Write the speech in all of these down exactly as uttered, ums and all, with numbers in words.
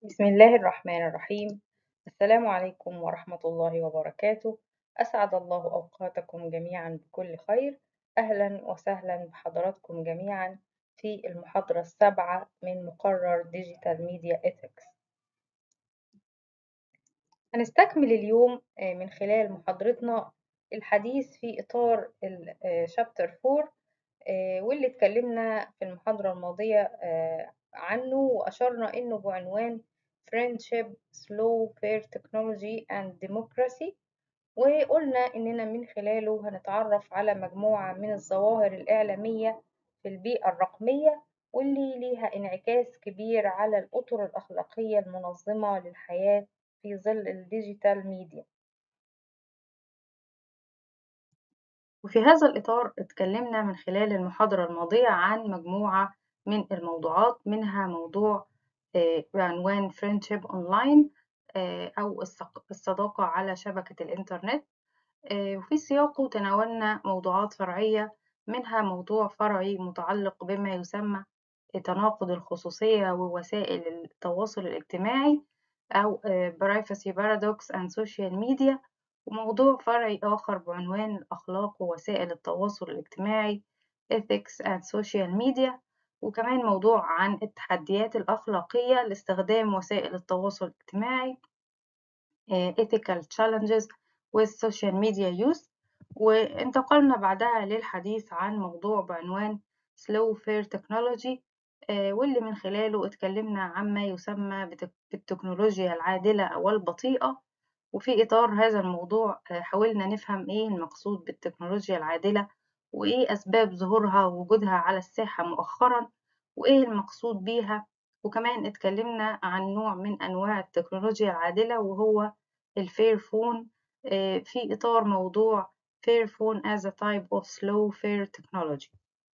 بسم الله الرحمن الرحيم. السلام عليكم ورحمة الله وبركاته. أسعد الله أوقاتكم جميعا بكل خير. أهلا وسهلا بحضراتكم جميعا في المحاضرة السابعة من مقرر ديجيتال ميديا إيثكس. هنستكمل اليوم من خلال محاضرتنا الحديث في إطار الشابتر فور، واللي اتكلمنا في المحاضرة الماضية عنه وأشرنا إنه بعنوان Friendship, Slow Fair Technology and Democracy. وقلنا إننا من خلاله هنتعرف على مجموعة من الظواهر الإعلامية في البيئة الرقمية واللي ليها انعكاس كبير على الأطر الأخلاقية المنظمة للحياة في ظل الديجيتال ميديا. وفي هذا الإطار اتكلمنا من خلال المحاضرة الماضية عن مجموعة من الموضوعات، منها موضوع بعنوان Friendship Online أو الصداقة على شبكة الإنترنت، وفي سياقه تناولنا موضوعات فرعية، منها موضوع فرعي متعلق بما يسمى تناقض الخصوصية ووسائل التواصل الاجتماعي أو Privacy Paradox and Social Media، وموضوع فرعي آخر بعنوان الأخلاق ووسائل التواصل الاجتماعي Ethics and Social Media، وكمان موضوع عن التحديات الأخلاقية لاستخدام وسائل التواصل الاجتماعي Ethical Challenges with Social Media Use. وانتقلنا بعدها للحديث عن موضوع بعنوان Slow Fair Technology، واللي من خلاله اتكلمنا عما يسمى بالتكنولوجيا العادلة أو البطيئة. وفي إطار هذا الموضوع حاولنا نفهم إيه المقصود بالتكنولوجيا العادلة، وإيه أسباب ظهورها ووجودها على الساحة مؤخرا، وإيه المقصود بيها. وكمان اتكلمنا عن نوع من أنواع التكنولوجيا العادلة وهو الفير فون، في إطار موضوع Fair Phone as a type of slow fair technology.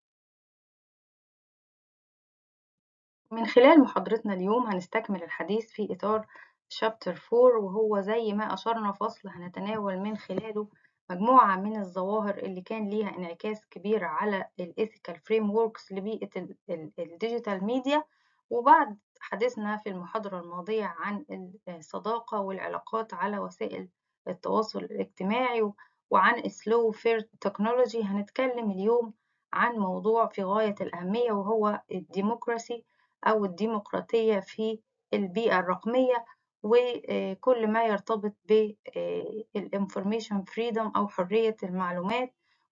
من خلال محاضرتنا اليوم هنستكمل الحديث في إطار شابتر فور، وهو زي ما أشرنا فصل هنتناول من خلاله مجموعة من الظواهر اللي كان ليها انعكاس كبير على الإيثيكال فريم ووركس لبيئة الديجيتال ميديا. وبعد حديثنا في المحاضرة الماضية عن الصداقة والعلاقات على وسائل التواصل الاجتماعي وعن السلو فير تكنولوجي، هنتكلم اليوم عن موضوع في غاية الأهمية وهو الديمقراسي أو الديمقراطية في البيئة الرقمية، وكل ما يرتبط بالinformation freedom أو حرية المعلومات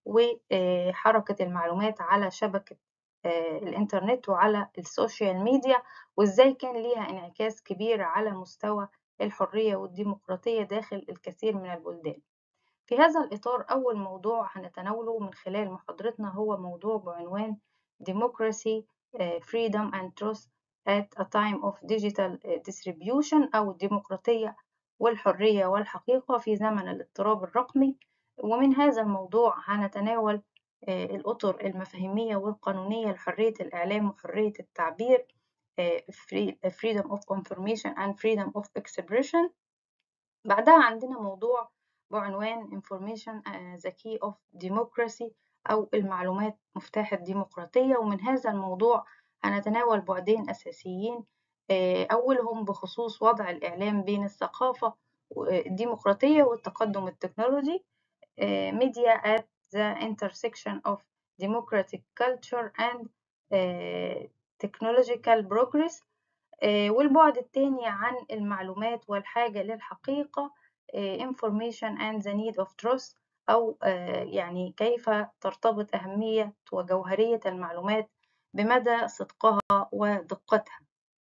وحركة المعلومات على شبكة الإنترنت وعلى السوشيال ميديا، وإزاي كان ليها انعكاس كبير على مستوى الحرية والديمقراطية داخل الكثير من البلدان. في هذا الإطار أول موضوع هنتناوله من خلال محاضرتنا هو موضوع بعنوان Democracy, Freedom and Trust at a Time of Digital Distribution أو الديمقراطية والحرية والحقيقة في زمن الاضطراب الرقمي. ومن هذا الموضوع هنتناول الأطر المفاهيمية والقانونية لحرية الإعلام وحرية التعبير Freedom of Information and Freedom of Expression. بعدها عندنا موضوع بعنوان Information the Key of Democracy أو المعلومات مفتاح الديمقراطية. ومن هذا الموضوع هنتناول بعدين أساسيين، أولهم بخصوص وضع الإعلام بين الثقافة الديمقراطية والتقدم التكنولوجي Media at the intersection of democratic culture and technological progress. والبعد الثاني عن المعلومات والحاجة للحقيقة information and the need of truth أو يعني كيف ترتبط أهمية وجوهرية المعلومات بمدى صدقها ودقتها.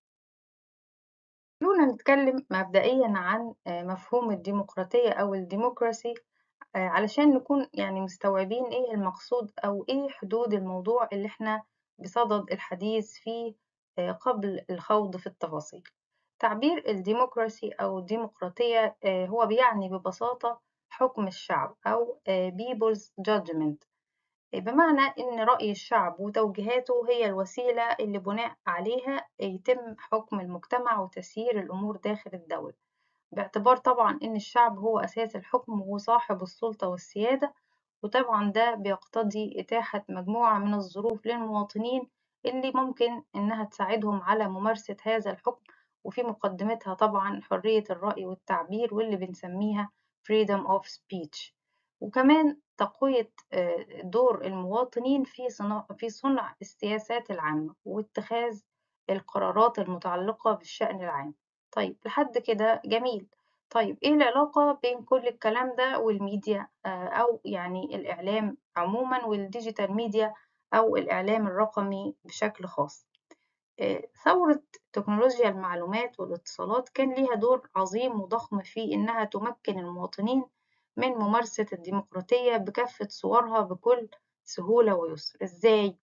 خلونا نتكلم مبدئيا عن مفهوم الديمقراطية أو الديمقراسي علشان نكون يعني مستوعبين إيه المقصود أو إيه حدود الموضوع اللي إحنا بصدد الحديث فيه قبل الخوض في التفاصيل. تعبير الديمقراسي أو الديمقراطية هو بيعني ببساطة حكم الشعب أو people's judgment، بمعنى إن رأي الشعب وتوجيهاته هي الوسيلة اللي بناء عليها يتم حكم المجتمع وتسيير الأمور داخل الدولة، باعتبار طبعا إن الشعب هو أساس الحكم وهو صاحب السلطة والسيادة. وطبعا ده بيقتضي إتاحة مجموعة من الظروف للمواطنين اللي ممكن إنها تساعدهم على ممارسة هذا الحكم وفي مقدمتها طبعا حرية الرأي والتعبير واللي بنسميها freedom of speech، وكمان تقوية دور المواطنين في صنع في صنع السياسات العامة واتخاذ القرارات المتعلقة بالشأن العام. طيب لحد كده جميل. طيب إيه العلاقة بين كل الكلام ده والميديا أو يعني الإعلام عموما والديجيتال ميديا أو الإعلام الرقمي بشكل خاص؟ ثورة تكنولوجيا المعلومات والاتصالات كان ليها دور عظيم وضخم في إنها تمكن المواطنين من ممارسة الديمقراطية بكافة صورها بكل سهولة ويسر. إزاي؟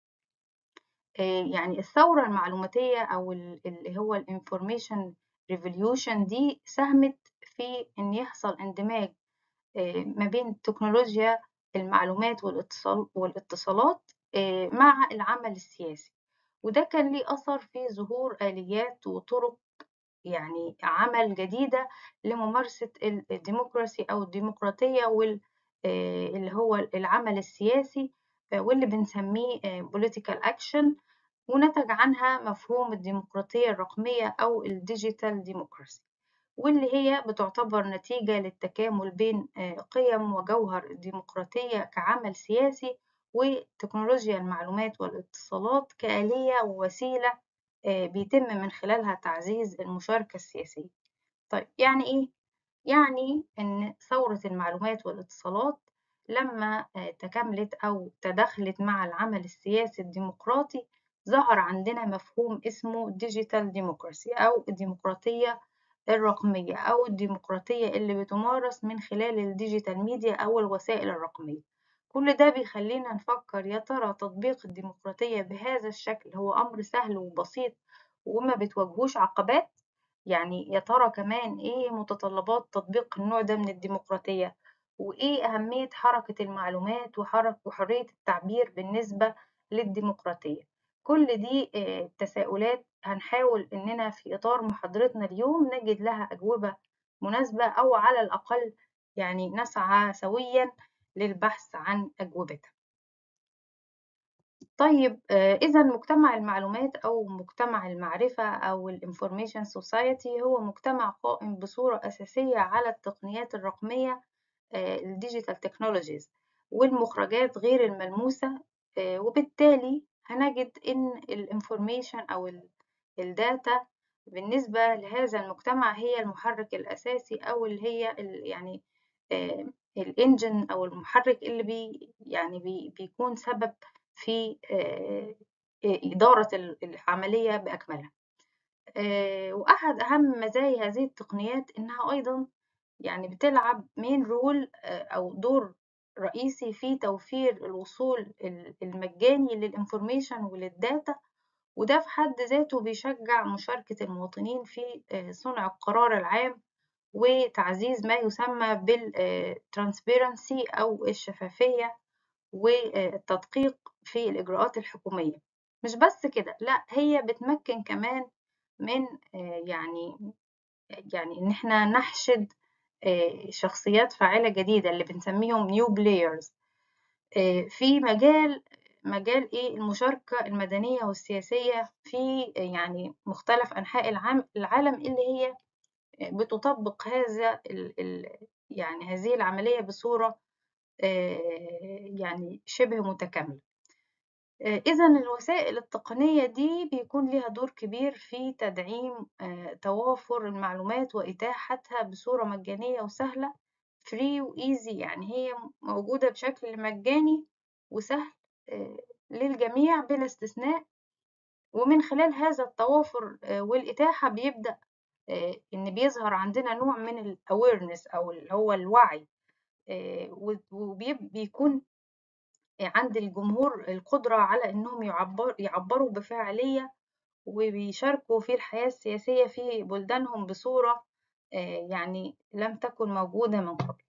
يعني الثورة المعلوماتية أو اللي هو الانفورميشن ريفوليوشن دي ساهمت في إن يحصل اندماج ما بين تكنولوجيا المعلومات والاتصال والاتصالات مع العمل السياسي، وده كان ليه أثر في ظهور آليات وطرق يعني عمل جديدة لممارسة الديمقراسي أو الديمقراطية وال اللي هو العمل السياسي واللي بنسميه political action، ونتج عنها مفهوم الديمقراطية الرقمية أو الديجيتال ديموكراسي، واللي هي بتعتبر نتيجة للتكامل بين قيم وجوهر الديمقراطية كعمل سياسي وتكنولوجيا المعلومات والاتصالات كآلية ووسيلة بيتم من خلالها تعزيز المشاركة السياسية. طيب يعني إيه؟ يعني إن ثورة المعلومات والاتصالات لما تكاملت أو تدخلت مع العمل السياسي الديمقراطي ظهر عندنا مفهوم اسمه ديجيتال ديموكراسي أو الديمقراطية الرقمية أو الديمقراطية اللي بتمارس من خلال الديجيتال ميديا أو الوسائل الرقمية. كل ده بيخلينا نفكر يا ترى تطبيق الديمقراطية بهذا الشكل هو أمر سهل وبسيط وما بتواجهوش عقبات؟ يعني يا ترى كمان إيه متطلبات تطبيق النوع ده من الديمقراطية؟ وإيه أهمية حركة المعلومات وحرك وحرية التعبير بالنسبة للديمقراطية؟ كل دي تساؤلات هنحاول إننا في إطار محاضرتنا اليوم نجد لها أجوبة مناسبة أو على الأقل يعني نسعى سويا للبحث عن أجوبتها. طيب إذا مجتمع المعلومات أو مجتمع المعرفة أو الانفورميشن سوسايتي هو مجتمع قائم بصورة أساسية على التقنيات الرقمية الديجيتال تكنولوجيز والمخرجات غير الملموسة، وبالتالي هنجد إن الانفورميشن أو الداتا بالنسبة لهذا المجتمع هي المحرك الأساسي أو اللي هي يعني الانجن أو المحرك اللي بي يعني بي بيكون سبب في إدارة العملية بأكملها. وأحد أهم مزايا هذه التقنيات إنها أيضا يعني بتلعب مين رول أو دور رئيسي في توفير الوصول المجاني للإنفورميشن وللداتا، وده في حد ذاته بيشجع مشاركة المواطنين في صنع القرار العام وتعزيز ما يسمى بالترانسبيرنسي أو الشفافية والتدقيق في الإجراءات الحكومية. مش بس كده، لا هي بتمكن كمان من يعني يعني إن احنا نحشد شخصيات فاعلة جديدة اللي بنسميهم new players في مجال مجال إيه المشاركة المدنية والسياسية في يعني مختلف أنحاء العالم اللي هي بتطبق هذا ال ال يعني هذه العملية بصورة يعني شبه متكاملة. إذا الوسائل التقنية دي بيكون لها دور كبير في تدعيم توافر المعلومات وإتاحتها بصورة مجانية وسهلة free وeasy، يعني هي موجودة بشكل مجاني وسهل للجميع بلا استثناء، ومن خلال هذا التوافر والإتاحة بيبدأ إن بيظهر عندنا نوع من ال awareness أو اللي هو الوعي، وبيكون عند الجمهور القدرة على إنهم يعبر يعبروا بفاعلية وبيشاركوا في الحياة السياسية في بلدانهم بصورة يعني لم تكن موجودة من قبل.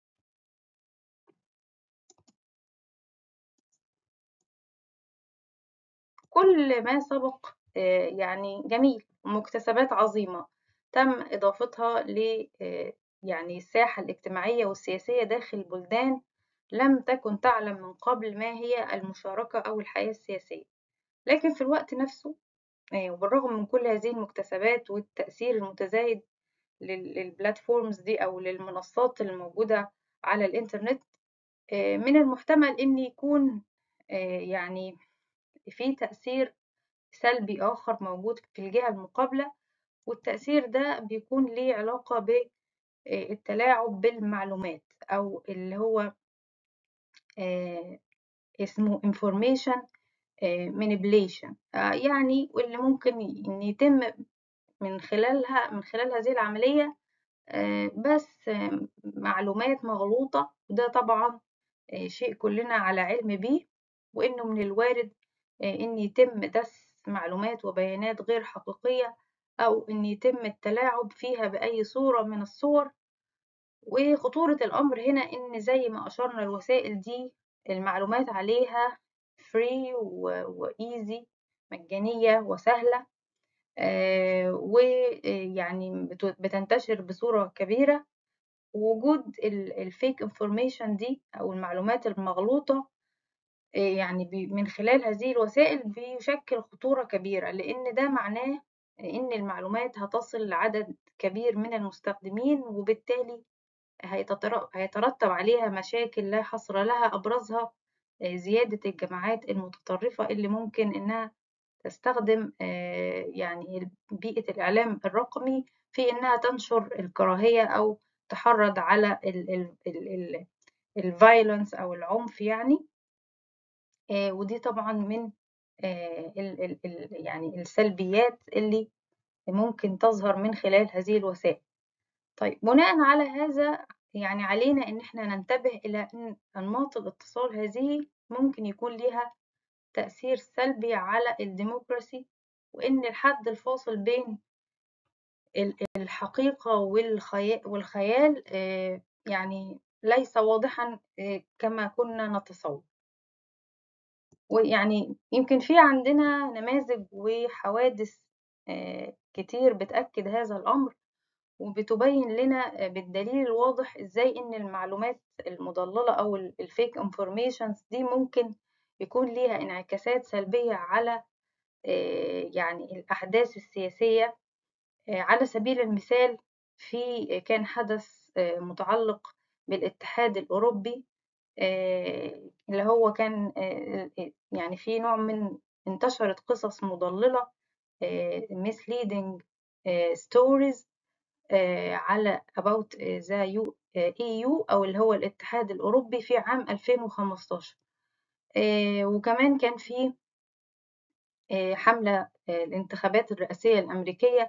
كل ما سبق يعني جميل، مكتسبات عظيمة تم إضافتها ل يعني الساحة الاجتماعية والسياسية داخل بلدان لم تكن تعلم من قبل ما هي المشاركة أو الحياة السياسية، لكن في الوقت نفسه وبالرغم من كل هذه المكتسبات والتأثير المتزايد للبلاتفورمز دي أو للمنصات الموجودة على الإنترنت، من المحتمل إن يكون يعني في تأثير سلبي آخر موجود في الجهة المقابلة، والتأثير ده بيكون ليه علاقة بالتلاعب بالمعلومات أو اللي هو اسمه information manipulation، يعني واللي ممكن إن يتم من خلالها من خلال هذه العملية بس معلومات مغلوطة، وده طبعا شيء كلنا على علم بيه، وإنه من الوارد إن يتم دس معلومات وبيانات غير حقيقية، أو إن يتم التلاعب فيها بأي صورة من الصور. وخطورة الأمر هنا إن زي ما أشرنا الوسائل دي المعلومات عليها free و easy، مجانية وسهلة، ويعني بتنتشر بصورة كبيرة. وجود الفيك انفورميشن دي أو المعلومات المغلوطة يعني من خلال هذه الوسائل بيشكل خطورة كبيرة، لأن ده معناه إن المعلومات هتصل لعدد كبير من المستخدمين، وبالتالي هيترتب عليها مشاكل لا حصر لها، أبرزها زيادة الجماعات المتطرفة اللي ممكن إنها تستخدم يعني بيئة الإعلام الرقمي في إنها تنشر الكراهية أو تحرض على الفايلنس أو العنف يعني. ودي طبعا من يعني السلبيات اللي ممكن تظهر من خلال هذه الوسائل. طيب بناء على هذا يعني علينا إن احنا ننتبه إلى أن أنماط الاتصال هذه ممكن يكون لها تأثير سلبي على الديمقراسي، وإن الحد الفاصل بين الحقيقة والخيال يعني ليس واضحا كما كنا نتصور. ويعني يمكن في عندنا نماذج وحوادث كتير بتأكد هذا الأمر، وبتبين لنا بالدليل الواضح إزاي إن المعلومات المضللة أو الفيك انفورميشنز دي ممكن يكون ليها انعكاسات سلبية على يعني الأحداث السياسية. على سبيل المثال في كان حدث متعلق بالاتحاد الأوروبي، اللي هو كان يعني في نوع من انتشرت قصص مضللة misleading stories على about the إي يو أو اللي هو الاتحاد الأوروبي في عام ألفين وخمستاشر. وكمان كان في حملة الانتخابات الرئاسية الأمريكية،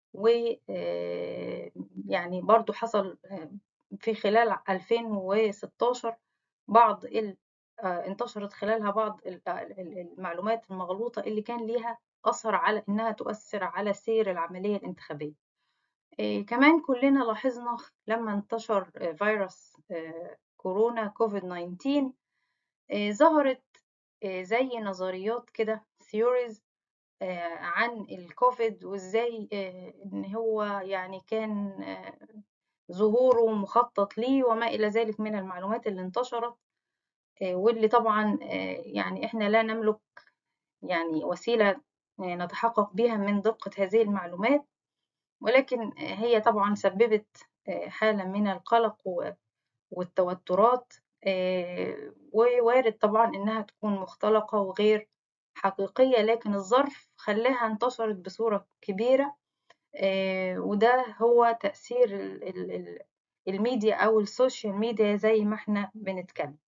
ويعني برضو حصل في خلال ألفين وستاشر بعض انتشرت خلالها بعض المعلومات المغلوطة اللي كان ليها أثر على إنها تؤثر على سير العملية الانتخابية. كمان كلنا لاحظنا لما انتشر فيروس كورونا كوفيد تسعتاشر ظهرت زي نظريات كده ثيوريز عن الكوفيد، وازاي ان هو يعني كان ظهوره مخطط ليه وما الى ذلك من المعلومات اللي انتشرت، واللي طبعا يعني احنا لا نملك يعني وسيلة نتحقق بها من دقة هذه المعلومات، ولكن هي طبعا سببت حالة من القلق والتوترات، ووارد طبعا إنها تكون مختلقة وغير حقيقية، لكن الظرف خلاها انتشرت بصورة كبيرة. وده هو تأثير الميديا أو السوشيال ميديا زي ما احنا بنتكلم.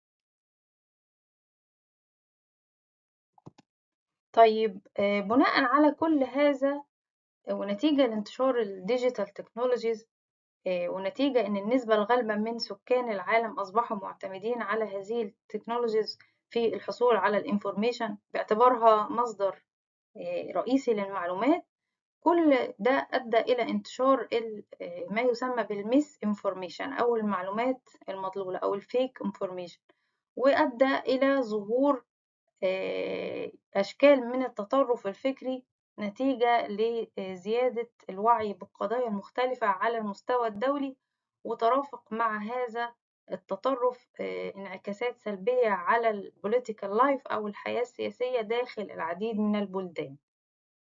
طيب بناء على كل هذا ونتيجة لانتشار الديجيتال تكنولوجيز، ونتيجة إن النسبة الغالبة من سكان العالم أصبحوا معتمدين على هذه التكنولوجيز في الحصول على الانفورميشن باعتبارها مصدر رئيسي للمعلومات، كل ده أدى إلى انتشار ما يسمى بالميس انفورميشن أو المعلومات المضلولة أو الفيك انفورميشن، وأدى إلى ظهور أشكال من التطرف الفكري نتيجة لزيادة الوعي بالقضايا المختلفة على المستوى الدولي، وترافق مع هذا التطرف انعكاسات سلبية على البوليتيكال لايف أو الحياة السياسية داخل العديد من البلدان.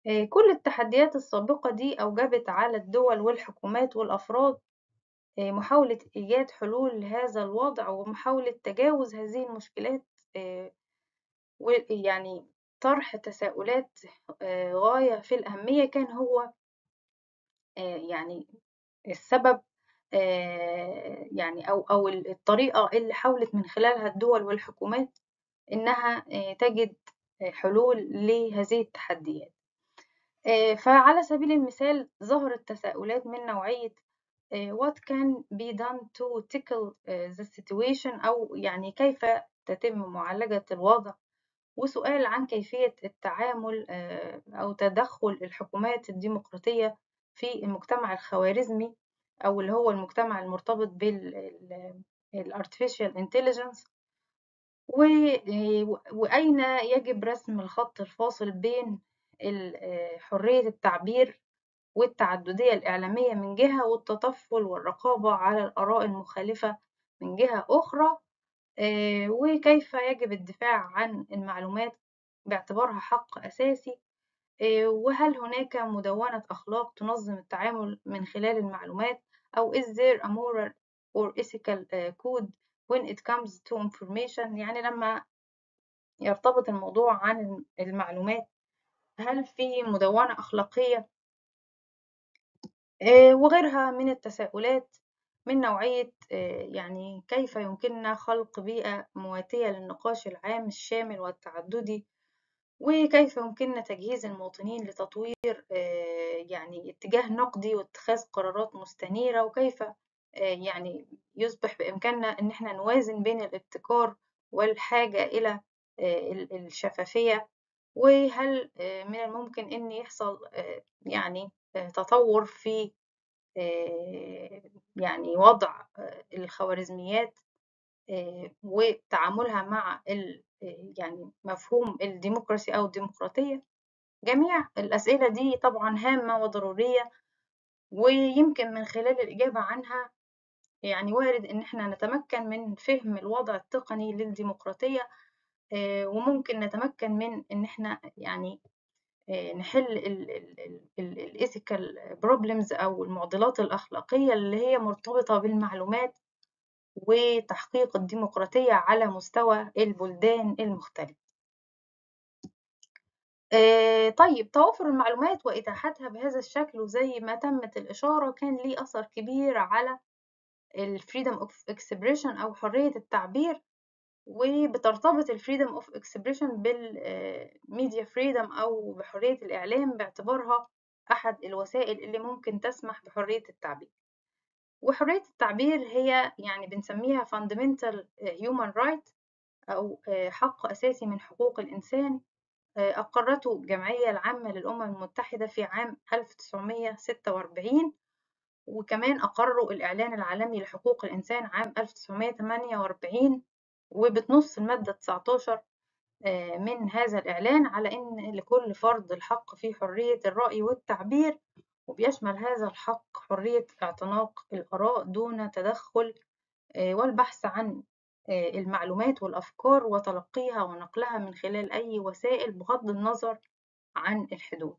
آه، كل التحديات السابقة دي أوجبت على الدول والحكومات والأفراد آه، محاولة إيجاد حلول لهذا الوضع ومحاولة تجاوز هذه المشكلات، آه، ويعني طرح تساؤلات آه، غاية في الأهمية كان هو آه، يعني السبب، آه، يعني أو أو الطريقة اللي حاولت من خلالها الدول والحكومات إنها آه، تجد آه، حلول لهذه التحديات. آه، فعلى سبيل المثال ظهرت تساؤلات من نوعية آه، what can be done to tackle آه، the situation، أو يعني كيف تتم معالجة الوضع، وسؤال عن كيفية التعامل آه، أو تدخل الحكومات الديمقراطية في المجتمع الخوارزمي، أو اللي هو المجتمع المرتبط بال ال artificial intelligence، و- وأين يجب رسم الخط الفاصل بين ال- آه، حرية التعبير والتعددية الإعلامية من جهة، والتطفل والرقابة على الآراء المخالفة من جهة أخرى، آه، وكيف يجب الدفاع عن المعلومات باعتبارها حق أساسي، آه، وهل هناك مدونة أخلاق تنظم التعامل من خلال المعلومات، أو is there a moral or ethical آه، code when it comes to information. يعني لما يرتبط الموضوع عن المعلومات، هل في مدونة أخلاقية آه، وغيرها من التساؤلات من نوعية آه، يعني كيف يمكننا خلق بيئة مواتية للنقاش العام الشامل والتعددي، وكيف يمكننا تجهيز المواطنين لتطوير آه، يعني اتجاه نقدي واتخاذ قرارات مستنيرة، وكيف آه، يعني يصبح بإمكاننا إن احنا نوازن بين الابتكار والحاجة إلى آه، ال- الشفافية، وهل آه، من الممكن إن يحصل آه، يعني آه، تطور في آه، يعني وضع آه، الخوارزميات آه، وتعاملها مع ال- آه، يعني مفهوم الديمقراسي أو الديمقراطية. جميع الأسئلة دي طبعا هامة وضرورية، ويمكن من خلال الإجابة عنها يعني وارد إن احنا نتمكن من فهم الوضع التقني للديمقراطية، آه، وممكن نتمكن من إن احنا يعني آه، نحل الإيثيكال بروبلمز أو المعضلات الأخلاقية اللي هي مرتبطة بالمعلومات وتحقيق الديمقراطية على مستوى البلدان المختلفة. آه، طيب توافر المعلومات وإتاحتها بهذا الشكل وزي ما تمت الإشارة كان ليه أثر كبير على ال freedom of expression أو حرية التعبير، وبترتبط ال freedom of expression بال آه، media freedom أو بحرية الإعلام باعتبارها أحد الوسائل اللي ممكن تسمح بحرية التعبير. وحرية التعبير هي يعني بنسميها fundamental human right أو آه، حق أساسي من حقوق الإنسان، آه، أقرته الجمعية العامة للأمم المتحدة في عام ألف وتسعمية ستة وأربعين، وكمان أقروا الإعلان العالمي لحقوق الإنسان عام ألف وتسعمية تمانية وأربعين، وبتنص المادة تسعتاشر آه، من هذا الإعلان على أن لكل فرد الحق في حرية الرأي والتعبير، وبيشمل هذا الحق حرية اعتناق الآراء دون تدخل، آه، والبحث عن آه، المعلومات والأفكار وتلقيها ونقلها من خلال أي وسائل بغض النظر عن الحدود.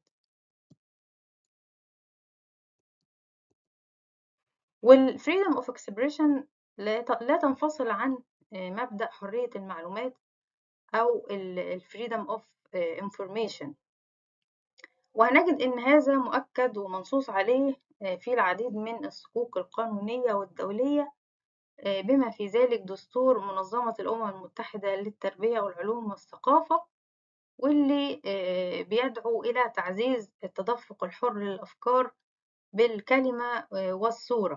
والfreedom of expression لا ت- لا تنفصل عن آه، مبدأ حرية المعلومات أو ال freedom of آه، information، وهنجد إن هذا مؤكد ومنصوص عليه آه، في العديد من الصكوك القانونية والدولية، آه، بما في ذلك دستور منظمة الأمم المتحدة للتربية والعلوم والثقافة، واللي آه، بيدعو إلى تعزيز التدفق الحر للأفكار بالكلمة آه، والصورة،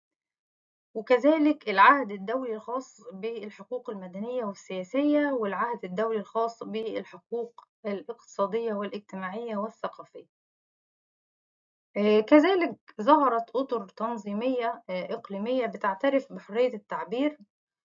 وكذلك العهد الدولي الخاص بالحقوق المدنية والسياسية، والعهد الدولي الخاص بالحقوق الاقتصادية والاجتماعية والثقافية. آه، كذلك ظهرت أطر تنظيمية آه، إقليمية بتعترف بحرية التعبير،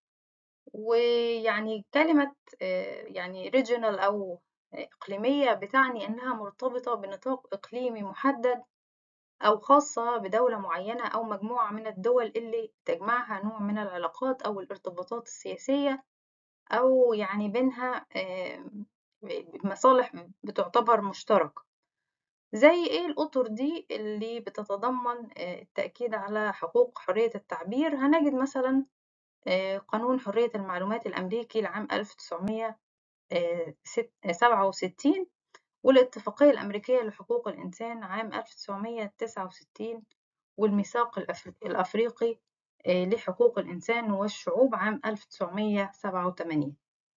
ويعني كلمة آه، يعني regional أو إقليمية بتعني إنها مرتبطة بنطاق إقليمي محدد أو خاصة بدولة معينة أو مجموعة من الدول اللي تجمعها نوع من العلاقات أو الارتباطات السياسية، أو يعني بينها آه، مصالح بتعتبر مشتركة. زي إيه الأطر دي اللي بتتضمن التأكيد على حقوق حرية التعبير؟ هنجد مثلا قانون حرية المعلومات الأمريكي لعام ألف وتسعمية سبعة وستين، والاتفاقية الأمريكية لحقوق الإنسان عام ألف وتسعمية تسعة وستين، والميثاق الأفريقي لحقوق الإنسان والشعوب عام ألف وتسعمية سبعة وتمانين.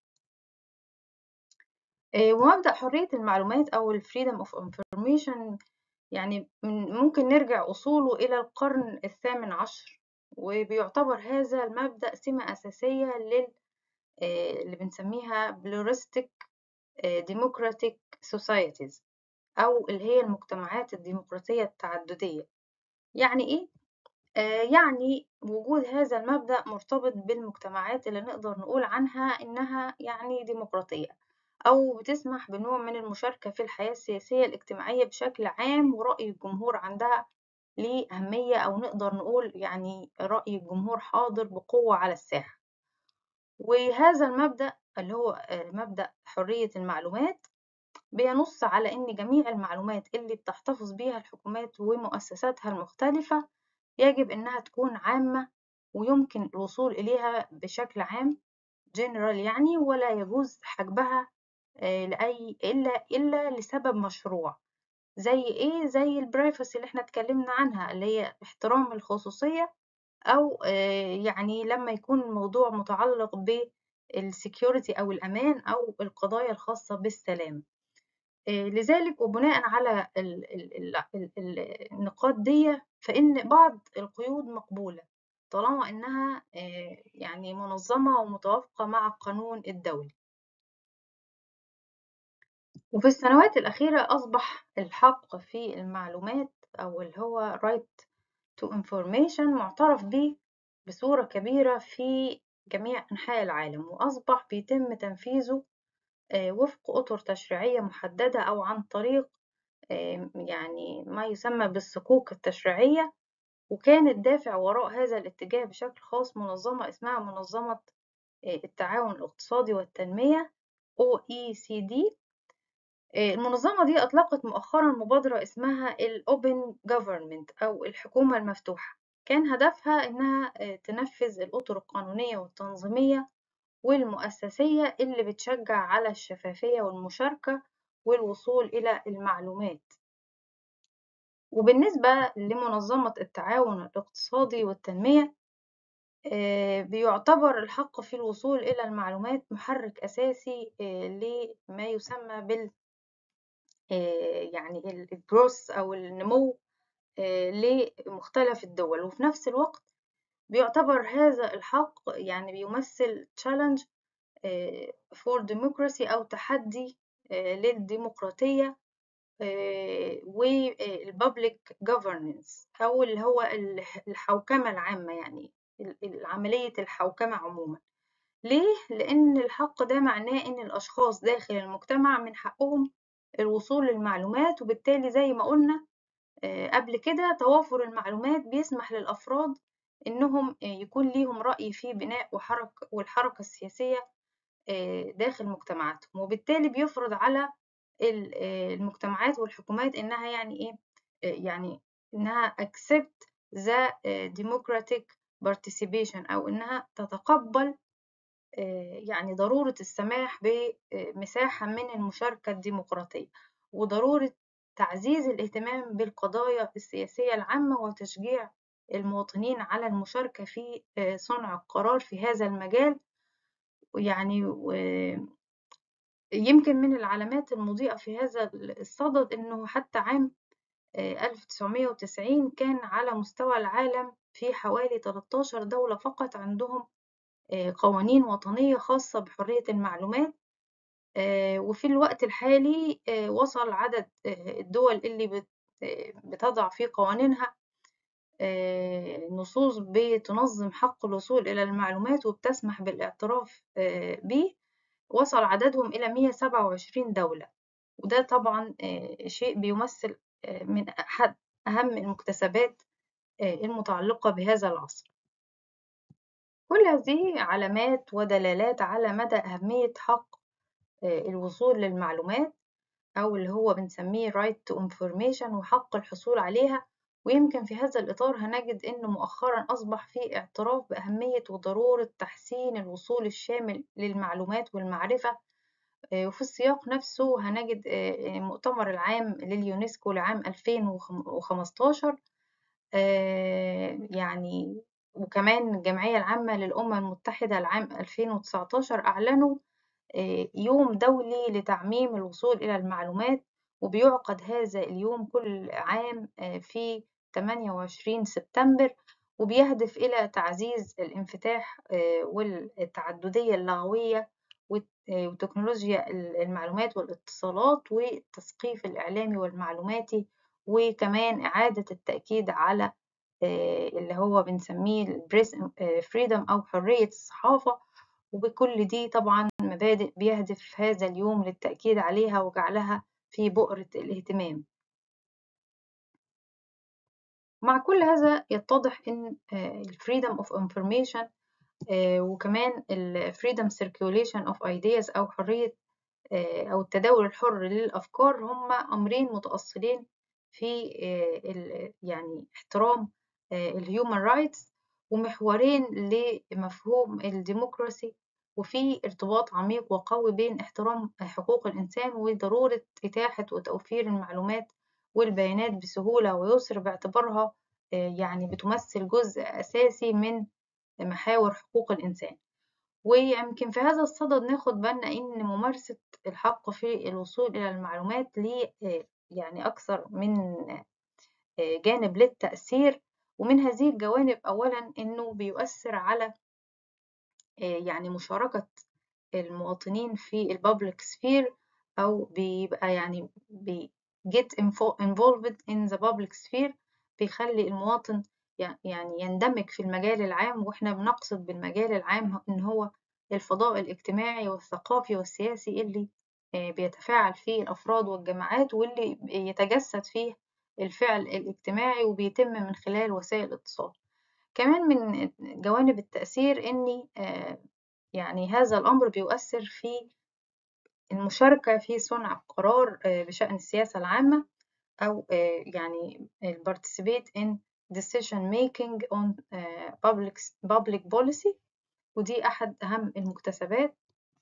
ومبدأ حرية المعلومات أو ال Freedom of Information يعني ممكن نرجع أصوله إلى القرن الثامن عشر، وبيعتبر هذا المبدأ سمة أساسية لل اللي بنسميها pluralistic democratic societies، أو اللي هي المجتمعات الديمقراطية التعددية. يعني إيه؟ آه يعني وجود هذا المبدأ مرتبط بالمجتمعات اللي نقدر نقول عنها إنها يعني ديمقراطية، أو بتسمح بنوع من المشاركة في الحياة السياسية الاجتماعية بشكل عام، ورأي الجمهور عندها ليه أهمية، أو نقدر نقول يعني رأي الجمهور حاضر بقوة على الساحة. وهذا المبدأ اللي هو مبدأ حرية المعلومات بينص على إن جميع المعلومات اللي بتحتفظ بيها الحكومات ومؤسساتها المختلفة يجب إنها تكون عامة، ويمكن الوصول إليها بشكل عام general يعني، ولا يجوز حجبها لأي إلا إلا لسبب مشروع. زي إيه؟ زي البرايفسي اللي إحنا اتكلمنا عنها، اللي هي احترام الخصوصية، أو يعني لما يكون الموضوع متعلق بالسكيورتي أو الأمان أو القضايا الخاصة بالسلام. لذلك وبناء على النقاط دي، فإن بعض القيود مقبولة طالما إنها يعني منظمة ومتوافقة مع القانون الدولي. وفي السنوات الأخيرة أصبح الحق في المعلومات أو اللي هو right to information معترف به بصورة كبيرة في جميع أنحاء العالم، وأصبح بيتم تنفيذه وفق أطر تشريعية محددة أو عن طريق يعني ما يسمى بالصكوك التشريعية. وكان الدافع وراء هذا الاتجاه بشكل خاص منظمة اسمها منظمة التعاون الاقتصادي والتنمية أو إي سي دي. المنظمة دي أطلقت مؤخرا مبادرة اسمها ال Open Government أو الحكومة المفتوحة، كان هدفها إنها تنفذ الأطر القانونية والتنظيمية والمؤسسية اللي بتشجع على الشفافية والمشاركة والوصول إلى المعلومات. وبالنسبة لمنظمة التعاون الاقتصادي والتنمية، بيعتبر الحق في الوصول إلى المعلومات محرك أساسي لما يسمى بال يعني الجروث أو النمو لمختلف الدول. وفي نفس الوقت بيعتبر هذا الحق يعني بيمثل challenge for democracy أو تحدي للديمقراطية والبابليك governance أو اللي هو الحوكمة العامة، يعني عملية الحوكمة عموما. ليه؟ لأن الحق ده معناه إن الأشخاص داخل المجتمع من حقهم الوصول للمعلومات، وبالتالي زي ما قلنا قبل كده توافر المعلومات بيسمح للأفراد إنهم يكون ليهم رأي في بناء وحركة والحركة السياسية داخل مجتمعاتهم، وبالتالي بيفرض على المجتمعات والحكومات إنها يعني إيه؟ يعني إنها accept the democratic participation، أو إنها تتقبل يعني ضرورة السماح بمساحة من المشاركة الديمقراطية، وضرورة تعزيز الاهتمام بالقضايا السياسية العامة وتشجيع المواطنين على المشاركة في صنع القرار في هذا المجال. يعني يمكن من العلامات المضيئة في هذا الصدد إنه حتى عام ألف وتسعمية وتسعين كان على مستوى العالم في حوالي تلتاشر دولة فقط عندهم قوانين وطنية خاصة بحرية المعلومات. وفي الوقت الحالي وصل عدد الدول اللي بتضع في قوانينها نصوص بتنظم حق الوصول إلى المعلومات وبتسمح بالاعتراف به، وصل عددهم إلى مية وسبعة وعشرين دولة. وده طبعا شيء بيمثل من أحد أهم المكتسبات المتعلقة بهذا العصر. كل هذه علامات ودلالات على مدى أهمية حق الوصول للمعلومات، أو اللي هو بنسميه right to information وحق الحصول عليها. ويمكن في هذا الإطار هنجد إن مؤخرا أصبح في اعتراف بأهمية وضرورة تحسين الوصول الشامل للمعلومات والمعرفة. وفي السياق نفسه هنجد مؤتمر العام لليونسكو لعام ألفين وخمستاشر يعني، وكمان الجمعية العامة للأمم المتحدة لعام ألفين وتسعتاشر أعلنوا يوم دولي لتعميم الوصول إلى المعلومات، وبيعقد هذا اليوم كل عام في ثمانية وعشرين سبتمبر، وبيهدف إلى تعزيز الانفتاح والتعددية اللغوية وتكنولوجيا المعلومات والاتصالات والتثقيف الإعلامي والمعلوماتي، وكمان إعادة التأكيد على اللي هو بنسميه البريس فريدم أو حرية الصحافة. وبكل دي طبعا مبادئ بيهدف هذا اليوم للتأكيد عليها وجعلها في بؤرة الاهتمام. مع كل هذا يتضح إن ال freedom of information وكمان ال freedom circulation of ideas أو حرية أو التداول الحر للأفكار هما أمرين متأصلين في يعني احترام الهيومن رايتس، ومحورين لمفهوم الديمقراسي، وفي ارتباط عميق وقوي بين احترام حقوق الإنسان وضرورة إتاحة وتوفير المعلومات والبيانات بسهولة ويسر، باعتبارها يعني بتمثل جزء أساسي من محاور حقوق الإنسان. ويمكن في هذا الصدد ناخد بالنا إن ممارسة الحق في الوصول إلى المعلومات ليه يعني أكثر من جانب للتأثير، ومن هذه الجوانب أولا إنه بيؤثر على يعني مشاركة المواطنين في البابليك سفير، أو بيبقى يعني بي get involved in the public sphere، بيخلي المواطن يعني يندمج في المجال العام. وإحنا بنقصد بالمجال العام إن هو الفضاء الاجتماعي والثقافي والسياسي اللي بيتفاعل فيه الأفراد والجماعات، واللي يتجسد فيه الفعل الاجتماعي وبيتم من خلال وسائل الاتصال. كمان من جوانب التأثير إن يعني هذا الأمر بيؤثر في المشاركة في صنع القرار بشأن السياسة العامة، أو يعني participate in decision making on public public policy، ودي أحد أهم المكتسبات.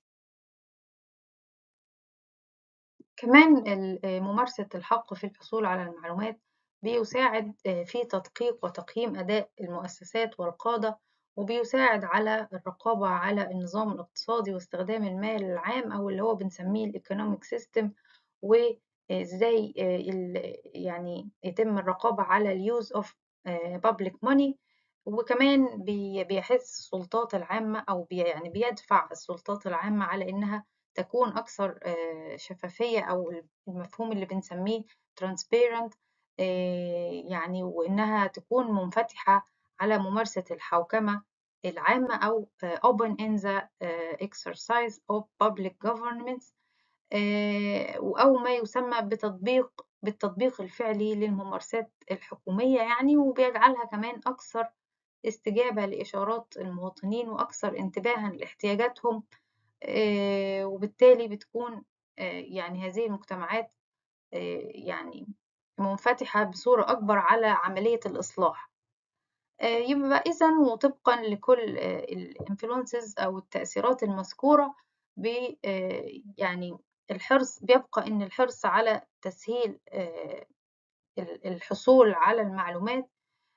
كمان ممارسة الحق في الحصول على المعلومات بيساعد في تدقيق وتقييم أداء المؤسسات والقادة، وبيساعد على الرقابة على النظام الاقتصادي واستخدام المال العام أو اللي هو بنسميه الإيكونوميك سيستم، وإزاي يعني يتم الرقابة على اليوز أوف بابليك ماني. وكمان بيحث السلطات العامة أو بي يعني بيدفع السلطات العامة على إنها تكون أكثر شفافية، أو المفهوم اللي بنسميه transparent، يعني وإنها تكون منفتحة على ممارسة الحوكمة العامة أو open in the exercise of public governance، أو ما يسمى بتطبيق بالتطبيق الفعلي للممارسات الحكومية يعني، وبيجعلها كمان أكثر استجابة لإشارات المواطنين وأكثر انتباها لاحتياجاتهم، وبالتالي بتكون يعني هذه المجتمعات يعني منفتحة بصورة أكبر على عملية الإصلاح. يبقى إذا وطبقا لكل الانفلونسز أو التأثيرات المذكورة يعني الحرص بيبقى إن الحرص على تسهيل الحصول على المعلومات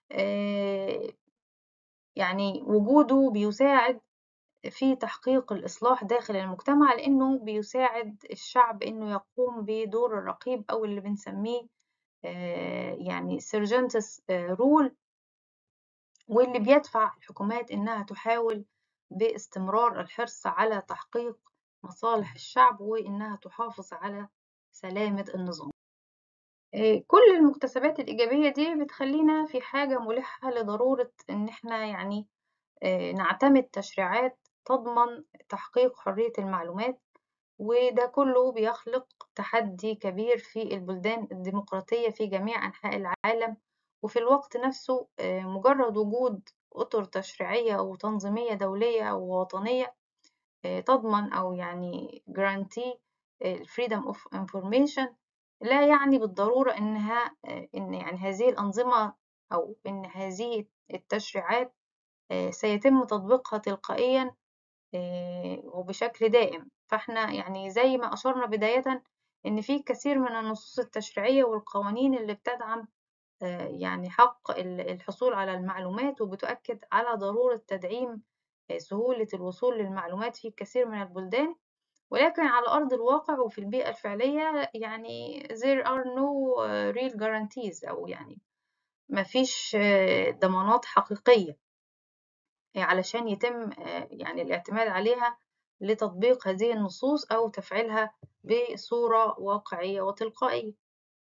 يعني وجوده بيساعد في تحقيق الإصلاح داخل المجتمع، لأنه بيساعد الشعب إنه يقوم بدور الرقيب أو اللي بنسميه يعني سيرجنتس رول، واللي بيدفع الحكومات إنها تحاول باستمرار الحرص على تحقيق مصالح الشعب وإنها تحافظ على سلامة النظام. كل المكتسبات الإيجابية دي بتخلينا في حاجة ملحة لضرورة إن إحنا يعني نعتمد تشريعات تضمن تحقيق حرية المعلومات، وده كله بيخلق تحدي كبير في البلدان الديمقراطية في جميع أنحاء العالم. وفي الوقت نفسه مجرد وجود أطر تشريعية وتنظيمية دولية ووطنية تضمن أو يعني جرانتي ال freedom of information لا يعني بالضرورة إنها إن يعني هذه الأنظمة أو إن هذه التشريعات سيتم تطبيقها تلقائيًا وبشكل دائم. فإحنا يعني زي ما أشرنا بدايةً إن في كثير من النصوص التشريعية والقوانين اللي بتدعم يعني حق الحصول على المعلومات، وبتؤكد على ضرورة تدعيم سهولة الوصول للمعلومات في كثير من البلدان، ولكن على أرض الواقع وفي البيئة الفعلية يعني there are no real guarantees أو يعني ما فيش ضمانات حقيقية علشان يتم يعني الاعتماد عليها لتطبيق هذه النصوص أو تفعيلها بصورة واقعية وتلقائية.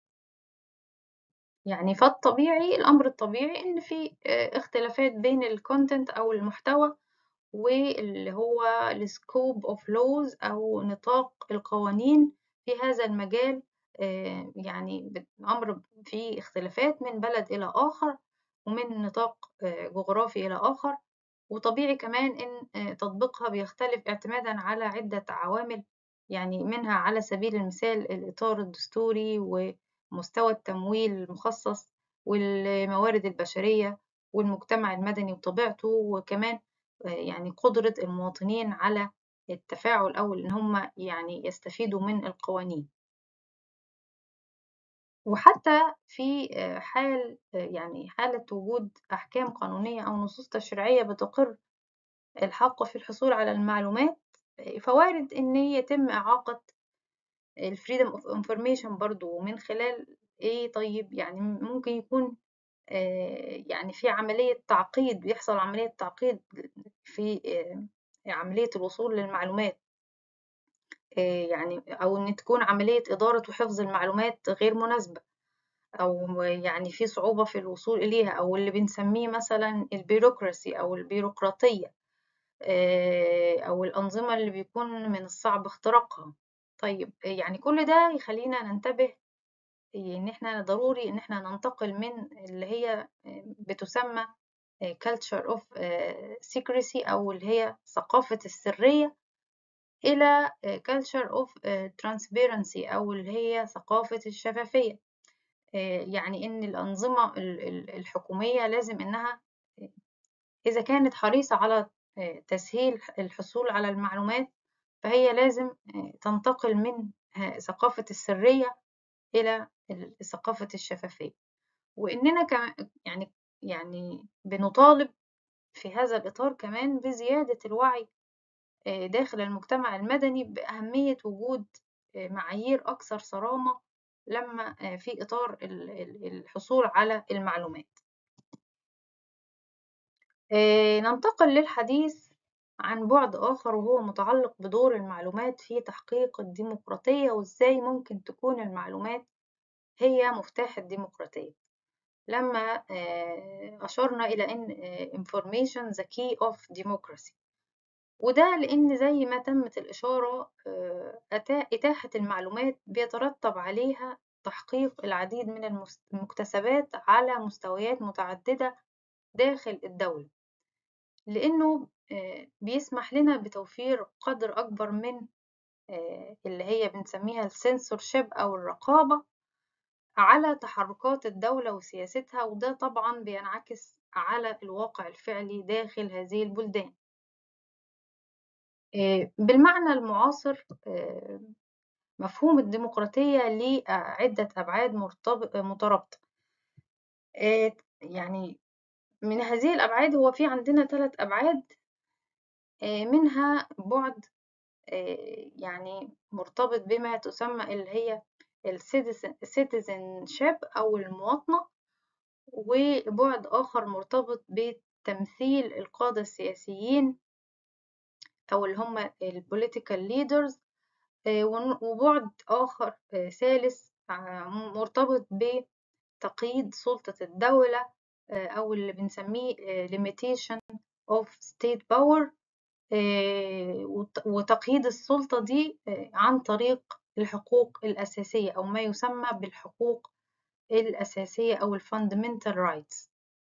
يعني فالطبيعي الأمر الطبيعي إن في اختلافات بين الكونتنت أو المحتوى واللي هو السكوب اوف لوز أو نطاق القوانين في هذا المجال. يعني أمر فيه اختلافات من بلد إلى آخر ومن نطاق جغرافي إلى آخر، وطبيعي كمان إن تطبيقها بيختلف اعتمادا على عدة عوامل، يعني منها على سبيل المثال الإطار الدستوري ومستوى التمويل المخصص والموارد البشرية والمجتمع المدني وطبيعته، وكمان يعني قدرة المواطنين على التفاعل أو إن هم يعني يستفيدوا من القوانين. وحتى في حال يعني حالة وجود أحكام قانونية أو نصوص تشريعية بتقر الحق في الحصول على المعلومات، فوارد إن يتم إعاقة ال freedom of information برضه من خلال إيه طيب يعني ممكن يكون يعني في عملية تعقيد، بيحصل عملية تعقيد في عملية الوصول للمعلومات، يعني أو إن تكون عملية إدارة وحفظ المعلومات غير مناسبة، أو يعني في صعوبة في الوصول إليها، أو اللي بنسميه مثلا البيروقراسي أو البيروقراطية، أو الأنظمة اللي بيكون من الصعب اختراقها. طيب يعني كل ده يخلينا ننتبه إن إحنا ضروري إن إحنا ننتقل من اللي هي بتسمى culture of secrecy أو اللي هي ثقافة السرية إلى culture of transparency أو اللي هي ثقافة الشفافية. يعني إن الأنظمة الحكومية لازم إنها إذا كانت حريصة على تسهيل الحصول على المعلومات فهي لازم تنتقل من ثقافة السرية إلى ثقافة الشفافية. وإننا يعني يعني بنطالب في هذا الإطار كمان بزيادة الوعي داخل المجتمع المدني بأهمية وجود معايير أكثر صرامة لما في إطار الحصول على المعلومات. ننتقل للحديث عن بعد آخر وهو متعلق بدور المعلومات في تحقيق الديمقراطية، وإزاي ممكن تكون المعلومات هي مفتاح الديمقراطية. لما أشرنا إلى أن information the key of democracy، وده لأن زي ما تمت الإشارة إتاحة المعلومات بيترتب عليها تحقيق العديد من المكتسبات على مستويات متعددة داخل الدولة، لأنه بيسمح لنا بتوفير قدر أكبر من اللي هي بنسميها السنسورشيب أو الرقابة على تحركات الدولة وسياستها، وده طبعا بينعكس على الواقع الفعلي داخل هذه البلدان. بالمعنى المعاصر مفهوم الديمقراطية ليه عدة أبعاد مترابطة. يعني من هذه الأبعاد هو في عندنا ثلاث أبعاد، منها بعد يعني مرتبط بما تسمى اللي هي السيتيزنشيب أو المواطنة، وبعد آخر مرتبط بتمثيل القادة السياسيين أو اللي هم البوليتيكال ليدرز، وبعد آخر ثالث مرتبط بتقييد سلطة الدولة أو اللي بنسميه limitation of state power، وتقييد السلطة دي عن طريق الحقوق الأساسية أو ما يسمى بالحقوق الأساسية أو ال fundamental rights.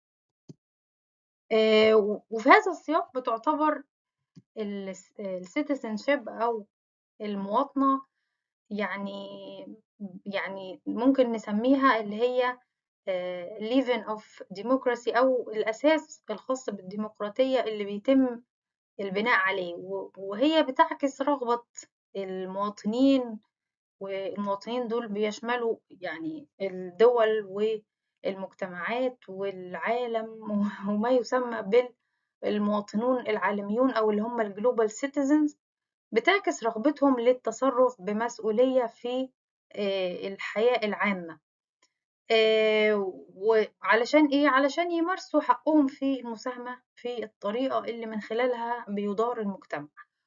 وفي هذا السياق بتعتبر ال citizenship أو المواطنة يعني يعني ممكن نسميها اللي هي آه، leaven of democracy أو الأساس الخاص بالديمقراطية اللي بيتم البناء عليه، و- وهي بتعكس رغبة المواطنين، والمواطنين دول بيشملوا يعني الدول والمجتمعات والعالم وما يسمى بالمواطنون العالميون أو اللي هم الجلوبال سيتيزنز. بتعكس رغبتهم للتصرف بمسؤولية في آه، الحياة العامة. آه، وعلشان إيه؟ علشان يمارسوا حقهم في المساهمة في الطريقة اللي من خلالها بيدار المجتمع،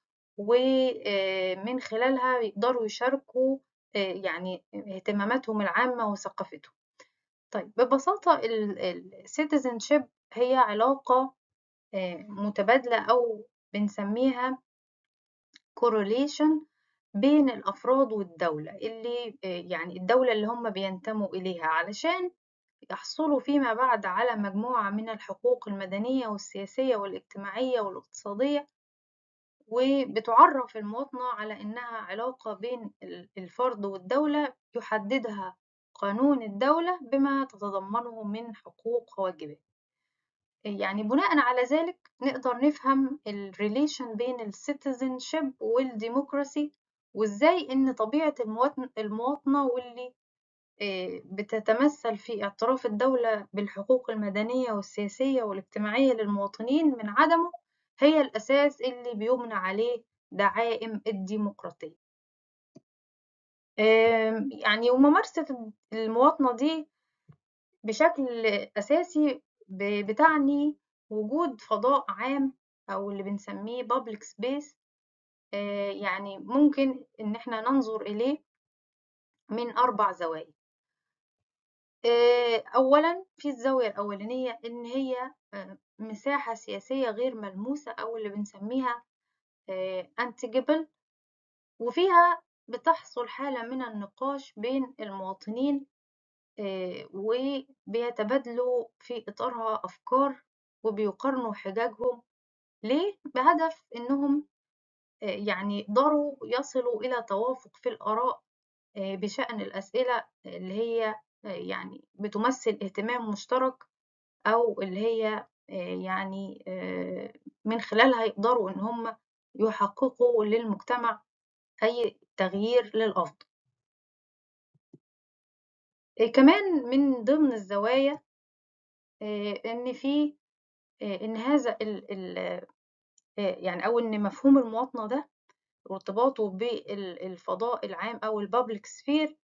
ومن خلالها يقدروا يشاركوا آه، يعني اهتماماتهم العامة وثقافتهم. طيب ببساطة ال citizenship هي علاقة آه، متبادلة أو بنسميها correlation بين الأفراد والدولة اللي آه، يعني الدولة اللي هم بينتموا إليها، علشان يحصلوا فيما بعد على مجموعة من الحقوق المدنية والسياسية والاجتماعية والاقتصادية. وبتعرف المواطنة على إنها علاقة بين الفرد والدولة يحددها قانون الدولة بما تتضمنه من حقوق وواجبات. يعني بناء على ذلك نقدر نفهم الريليشن بين السيتيزنشيب والديموكراسي، وإزاي إن طبيعة المواطن المواطنة واللي آه، بتتمثل في اعتراف الدولة بالحقوق المدنية والسياسية والاجتماعية للمواطنين من عدمه هي الأساس اللي بيبنى عليه دعائم الديمقراطية. آم، يعني وممارسة المواطنة دي بشكل أساسي ب- بتعني وجود فضاء عام أو اللي بنسميه public space. آه، يعني ممكن إن احنا ننظر إليه من أربع زوايا. آه، أولا في الزاوية الأولانية إن هي آه، مساحة سياسية غير ملموسة أو اللي بنسميها انتجبل، وفيها بتحصل حالة من النقاش بين المواطنين آه، وبيتبادلوا في إطارها أفكار وبيقارنوا حججهم ليه بهدف إنهم آه، يعني يقدروا يصلوا إلى توافق في الآراء آه، بشأن الأسئلة اللي هي آه، يعني بتمثل اهتمام مشترك، أو اللي هي آه، يعني آه، من خلالها يقدروا إن هم يحققوا للمجتمع أي تغيير للأفضل. آه، كمان من ضمن الزوايا آه، إن في آه، إن هذا ال ال آه، يعني أو إن مفهوم المواطنة ده وارتباطه بالفضاء العام أو البابليك سفير،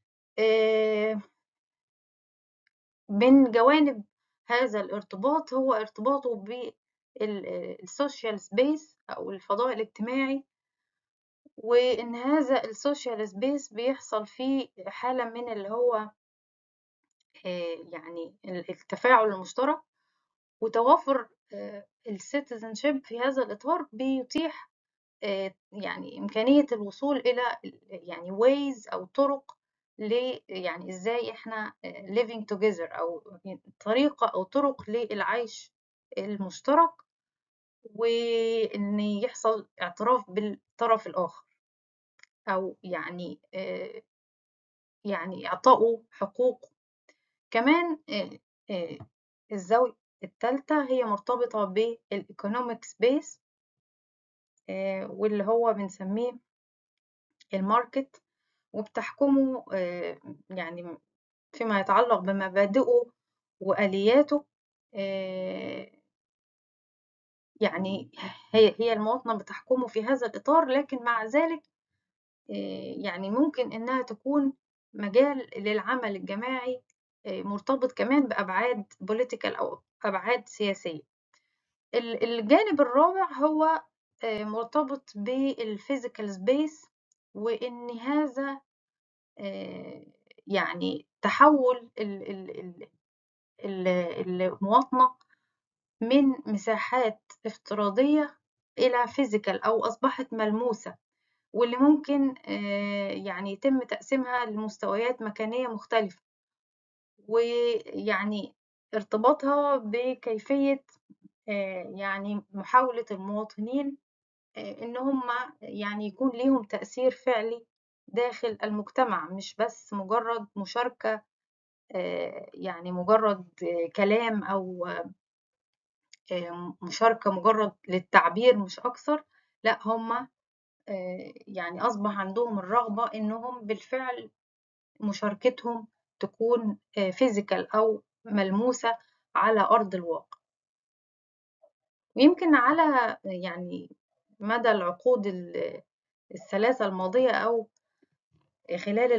من جوانب هذا الارتباط هو ارتباطه بالسوشيال سبيس أو الفضاء الاجتماعي، وإن هذا السوشيال سبيس بيحصل فيه حالة من اللي هو آه، يعني التفاعل المشترك، وتوافر السيتيزنشيب في هذا الإطار بيتيح آه، يعني إمكانية الوصول إلى يعني ways أو طرق ل يعني إزاي إحنا آه، living together أو طريقة أو طرق للعيش المشترك، وإن يحصل اعتراف بالطرف الآخر أو يعني آه، يعني إعطائه حقوقه. كمان آه، آه، الزاوية التالتة هي مرتبطة بالإيكونوميك سبيس، واللي هو بنسميه الماركت، وبتحكمه آه، يعني فيما يتعلق بمبادئه وآلياته. آه، يعني هي هي المواطنة بتحكمه في هذا الإطار، لكن مع ذلك آه، يعني ممكن إنها تكون مجال للعمل الجماعي آه، مرتبط كمان بأبعاد بوليتيكال أو أبعاد سياسية. الجانب الرابع هو آه، مرتبط بالفيزيكال سبيس، وإن هذا آه، يعني تحول ال- ال- ال- ال- المواطنة من مساحات افتراضية إلى فيزيكال أو أصبحت ملموسة، واللي ممكن آه، يعني يتم تقسيمها لمستويات مكانية مختلفة، ويعني ارتباطها بكيفية آه، يعني محاولة المواطنين آه، إن هم يعني يكون ليهم تأثير فعلي داخل المجتمع، مش بس مجرد مشاركة، يعني مجرد كلام أو مشاركة مجرد للتعبير مش أكثر. لأ، هم يعني أصبح عندهم الرغبة إنهم بالفعل مشاركتهم تكون physical أو ملموسة على أرض الواقع. ويمكن على يعني مدى العقود الثلاثة الماضية أو خلال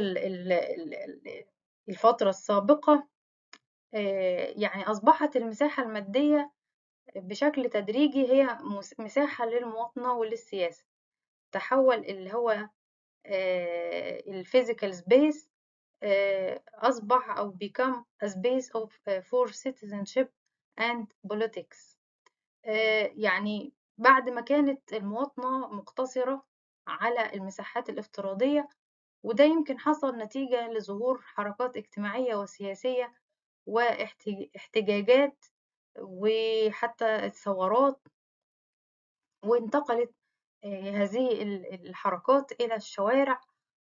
الفترة السابقة، يعني أصبحت المساحة المادية بشكل تدريجي هي مساحة للمواطنة وللسياسة. تحول اللي هو الفيزيكال سبيس أصبح أو become a space of for citizenship and politics. يعني بعد ما كانت المواطنة مقتصرة على المساحات الافتراضية، وده يمكن حصل نتيجة لظهور حركات اجتماعية وسياسية واحتجاجات وحتى الثورات، وانتقلت هذه الحركات إلى الشوارع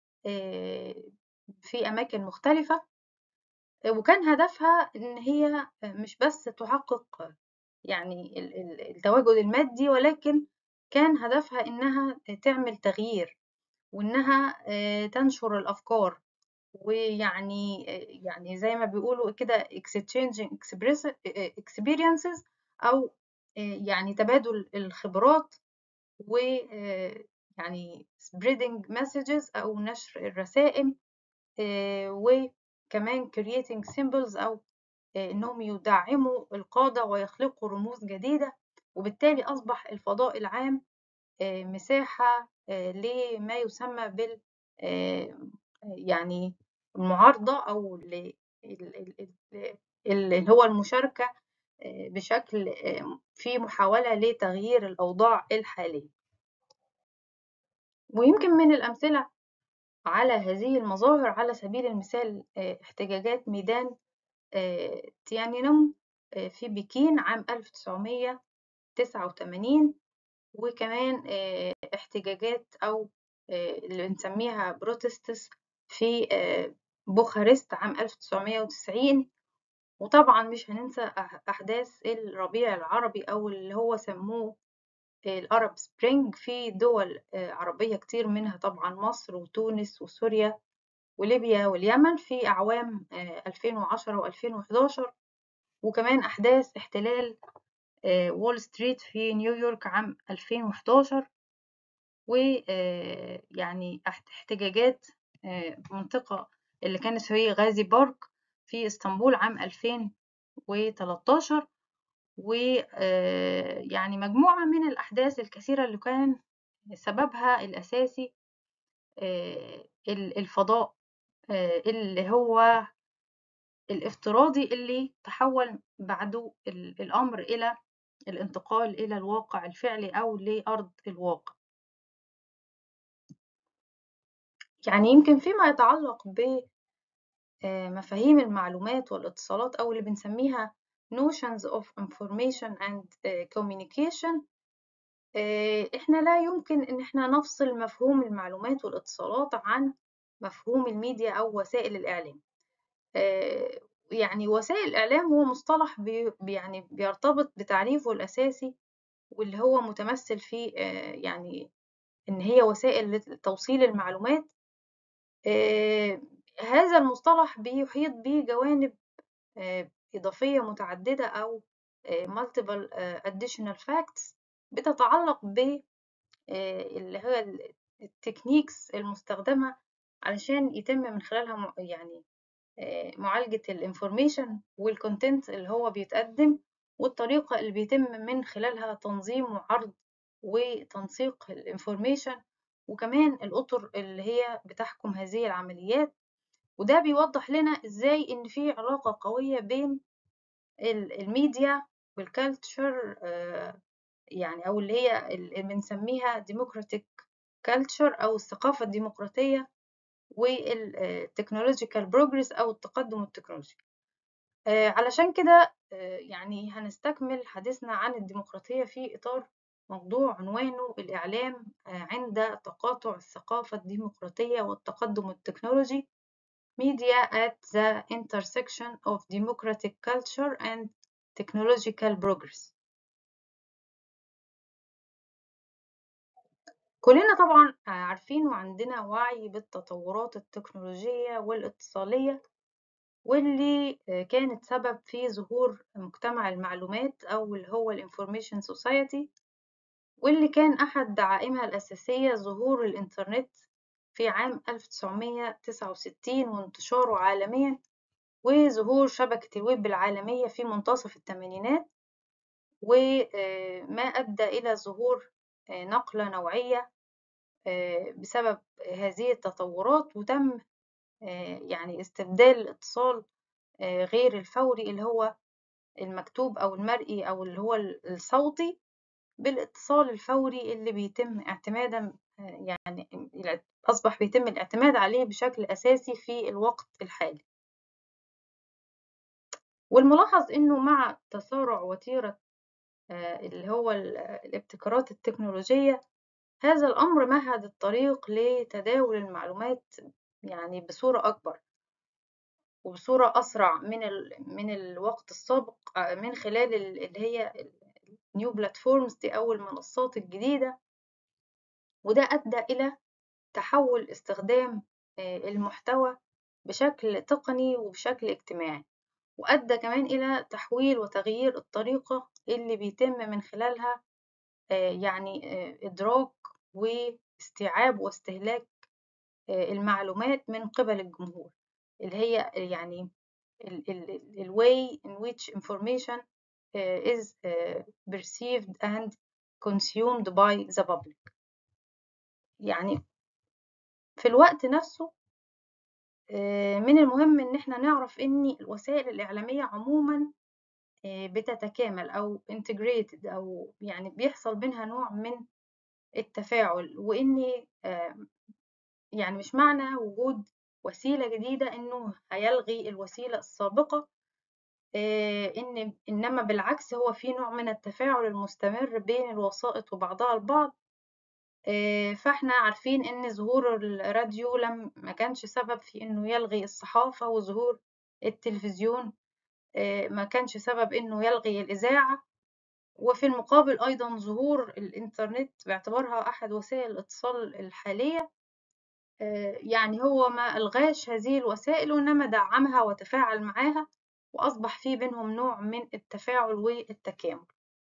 في أماكن مختلفة، وكان هدفها إن هي مش بس تحقق يعني التواجد المادي، ولكن كان هدفها إنها تعمل تغيير، وإنها تنشر الأفكار، ويعني يعني زي ما بيقولوا كده exchanging experiences أو يعني تبادل الخبرات، ويعني spreading messages أو نشر الرسائل، وكمان creating symbols أو إنهم يدعموا القادة ويخلقوا رموز جديدة. وبالتالي أصبح الفضاء العام مساحة لما يسمى بال يعني المعارضة أو اللي هو المشاركة بشكل في محاولة لتغيير الأوضاع الحالية. ويمكن من الأمثلة على هذه المظاهر على سبيل المثال احتجاجات ميدان تيانينم في بكين عام ألف وتسعمية وتسعة وتمانين، وكمان احتجاجات أو اللي بنسميها بروتستس في بوخارست عام ألف وتسعمية وتسعين. وطبعا مش هننسى أحداث الربيع العربي أو اللي هو سموه الأرب سبرينج في دول عربية كتير، منها طبعا مصر وتونس وسوريا وليبيا واليمن في أعوام ألفين وعشرة وألفين وحداشر. وكمان أحداث احتلال وول ستريت في نيويورك عام ألفين وحداشر، ويعني احتجاجات منطقة اللي كانت هي غازي بارك في اسطنبول عام ألفين وتلتاشر. ويعني مجموعة من الأحداث الكثيرة اللي كان سببها الأساسي الفضاء اللي هو الافتراضي، اللي تحول بعده الأمر إلى الانتقال إلى الواقع الفعلي أو لأرض الواقع. يعني يمكن فيما يتعلق بمفاهيم المعلومات والاتصالات أو اللي بنسميها notions of information and communication، إحنا لا يمكن إن إحنا نفصل مفهوم المعلومات والاتصالات عن مفهوم الميديا أو وسائل الإعلام. يعني وسائل الإعلام هو مصطلح بي يعني بيرتبط بتعريفه الأساسي، واللي هو متمثل في يعني إن هي وسائل لتوصيل المعلومات. هذا المصطلح بيحيط به جوانب إضافية متعددة أو multiple additional facts بتتعلق ب اللي هي التكنيكس المستخدمة علشان يتم من خلالها يعني معالجة الانفورميشن والكونتنت اللي هو بيتقدم، والطريقة اللي بيتم من خلالها تنظيم وعرض وتنسيق الانفورميشن، وكمان الأطر اللي هي بتحكم هذه العمليات. وده بيوضح لنا ازاي ان في علاقة قوية بين الميديا والكالتشر، يعني او اللي هي اللي بنسميها democratic culture او الثقافة الديمقراطية والتكنولوجيكال بروجرس او التقدم التكنولوجي. علشان كده يعني هنستكمل حديثنا عن الديمقراطية في إطار موضوع عنوانه الإعلام عند تقاطع الثقافة الديمقراطية والتقدم التكنولوجي Media at the intersection of democratic culture and technological progress. كلنا طبعا عارفين وعندنا وعي بالتطورات التكنولوجية والاتصالية واللي كانت سبب في ظهور مجتمع المعلومات أو اللي هو الانفورميشن سوسايتي، واللي كان أحد دعائمها الأساسية ظهور الإنترنت في عام ألف وتسعمية تسعة وستين وانتشاره عالميا، وظهور شبكة الويب العالمية في منتصف الثمانينات، وما أدى إلى ظهور نقلة نوعية بسبب هذه التطورات، وتم يعني استبدال الاتصال غير الفوري اللي هو المكتوب أو المرئي أو اللي هو الصوتي بالاتصال الفوري اللي بيتم اعتمادا يعني أصبح بيتم الاعتماد عليه بشكل أساسي في الوقت الحالي. والملاحظ إنه مع تسارع وتيرة اللي هو الابتكارات التكنولوجية، هذا الأمر مهد الطريق لتداول المعلومات يعني بصورة أكبر وبصورة أسرع من ال... من الوقت السابق، من خلال اللي هي النيو بلاتفورمز دي أو المنصات الجديدة، وده أدى إلى تحول استخدام المحتوى بشكل تقني وبشكل اجتماعي، وأدى كمان إلى تحويل وتغيير الطريقة اللي بيتم من خلالها يعني إدراك واستيعاب واستهلاك المعلومات من قبل الجمهور، اللي هي يعني ال way in which information is perceived and consumed by the public. يعني في الوقت نفسه من المهم إن احنا نعرف إن الوسائل الإعلامية عموما بتتكامل أو integrated أو يعني بيحصل بينها نوع من التفاعل، وإن يعني مش معنى وجود وسيلة جديدة إنه هيلغي الوسيلة السابقة، إن إنما بالعكس هو في نوع من التفاعل المستمر بين الوسائط وبعضها البعض. فإحنا عارفين إن ظهور الراديو لم ما كانش سبب في إنه يلغي الصحافة، وظهور التلفزيون ما كانش سبب إنه يلغي الإذاعة، وفي المقابل أيضا ظهور الإنترنت باعتبارها أحد وسائل الاتصال الحالية يعني هو ما ألغاش هذه الوسائل وإنما دعمها وتفاعل معاها، وأصبح في بينهم نوع من التفاعل والتكامل.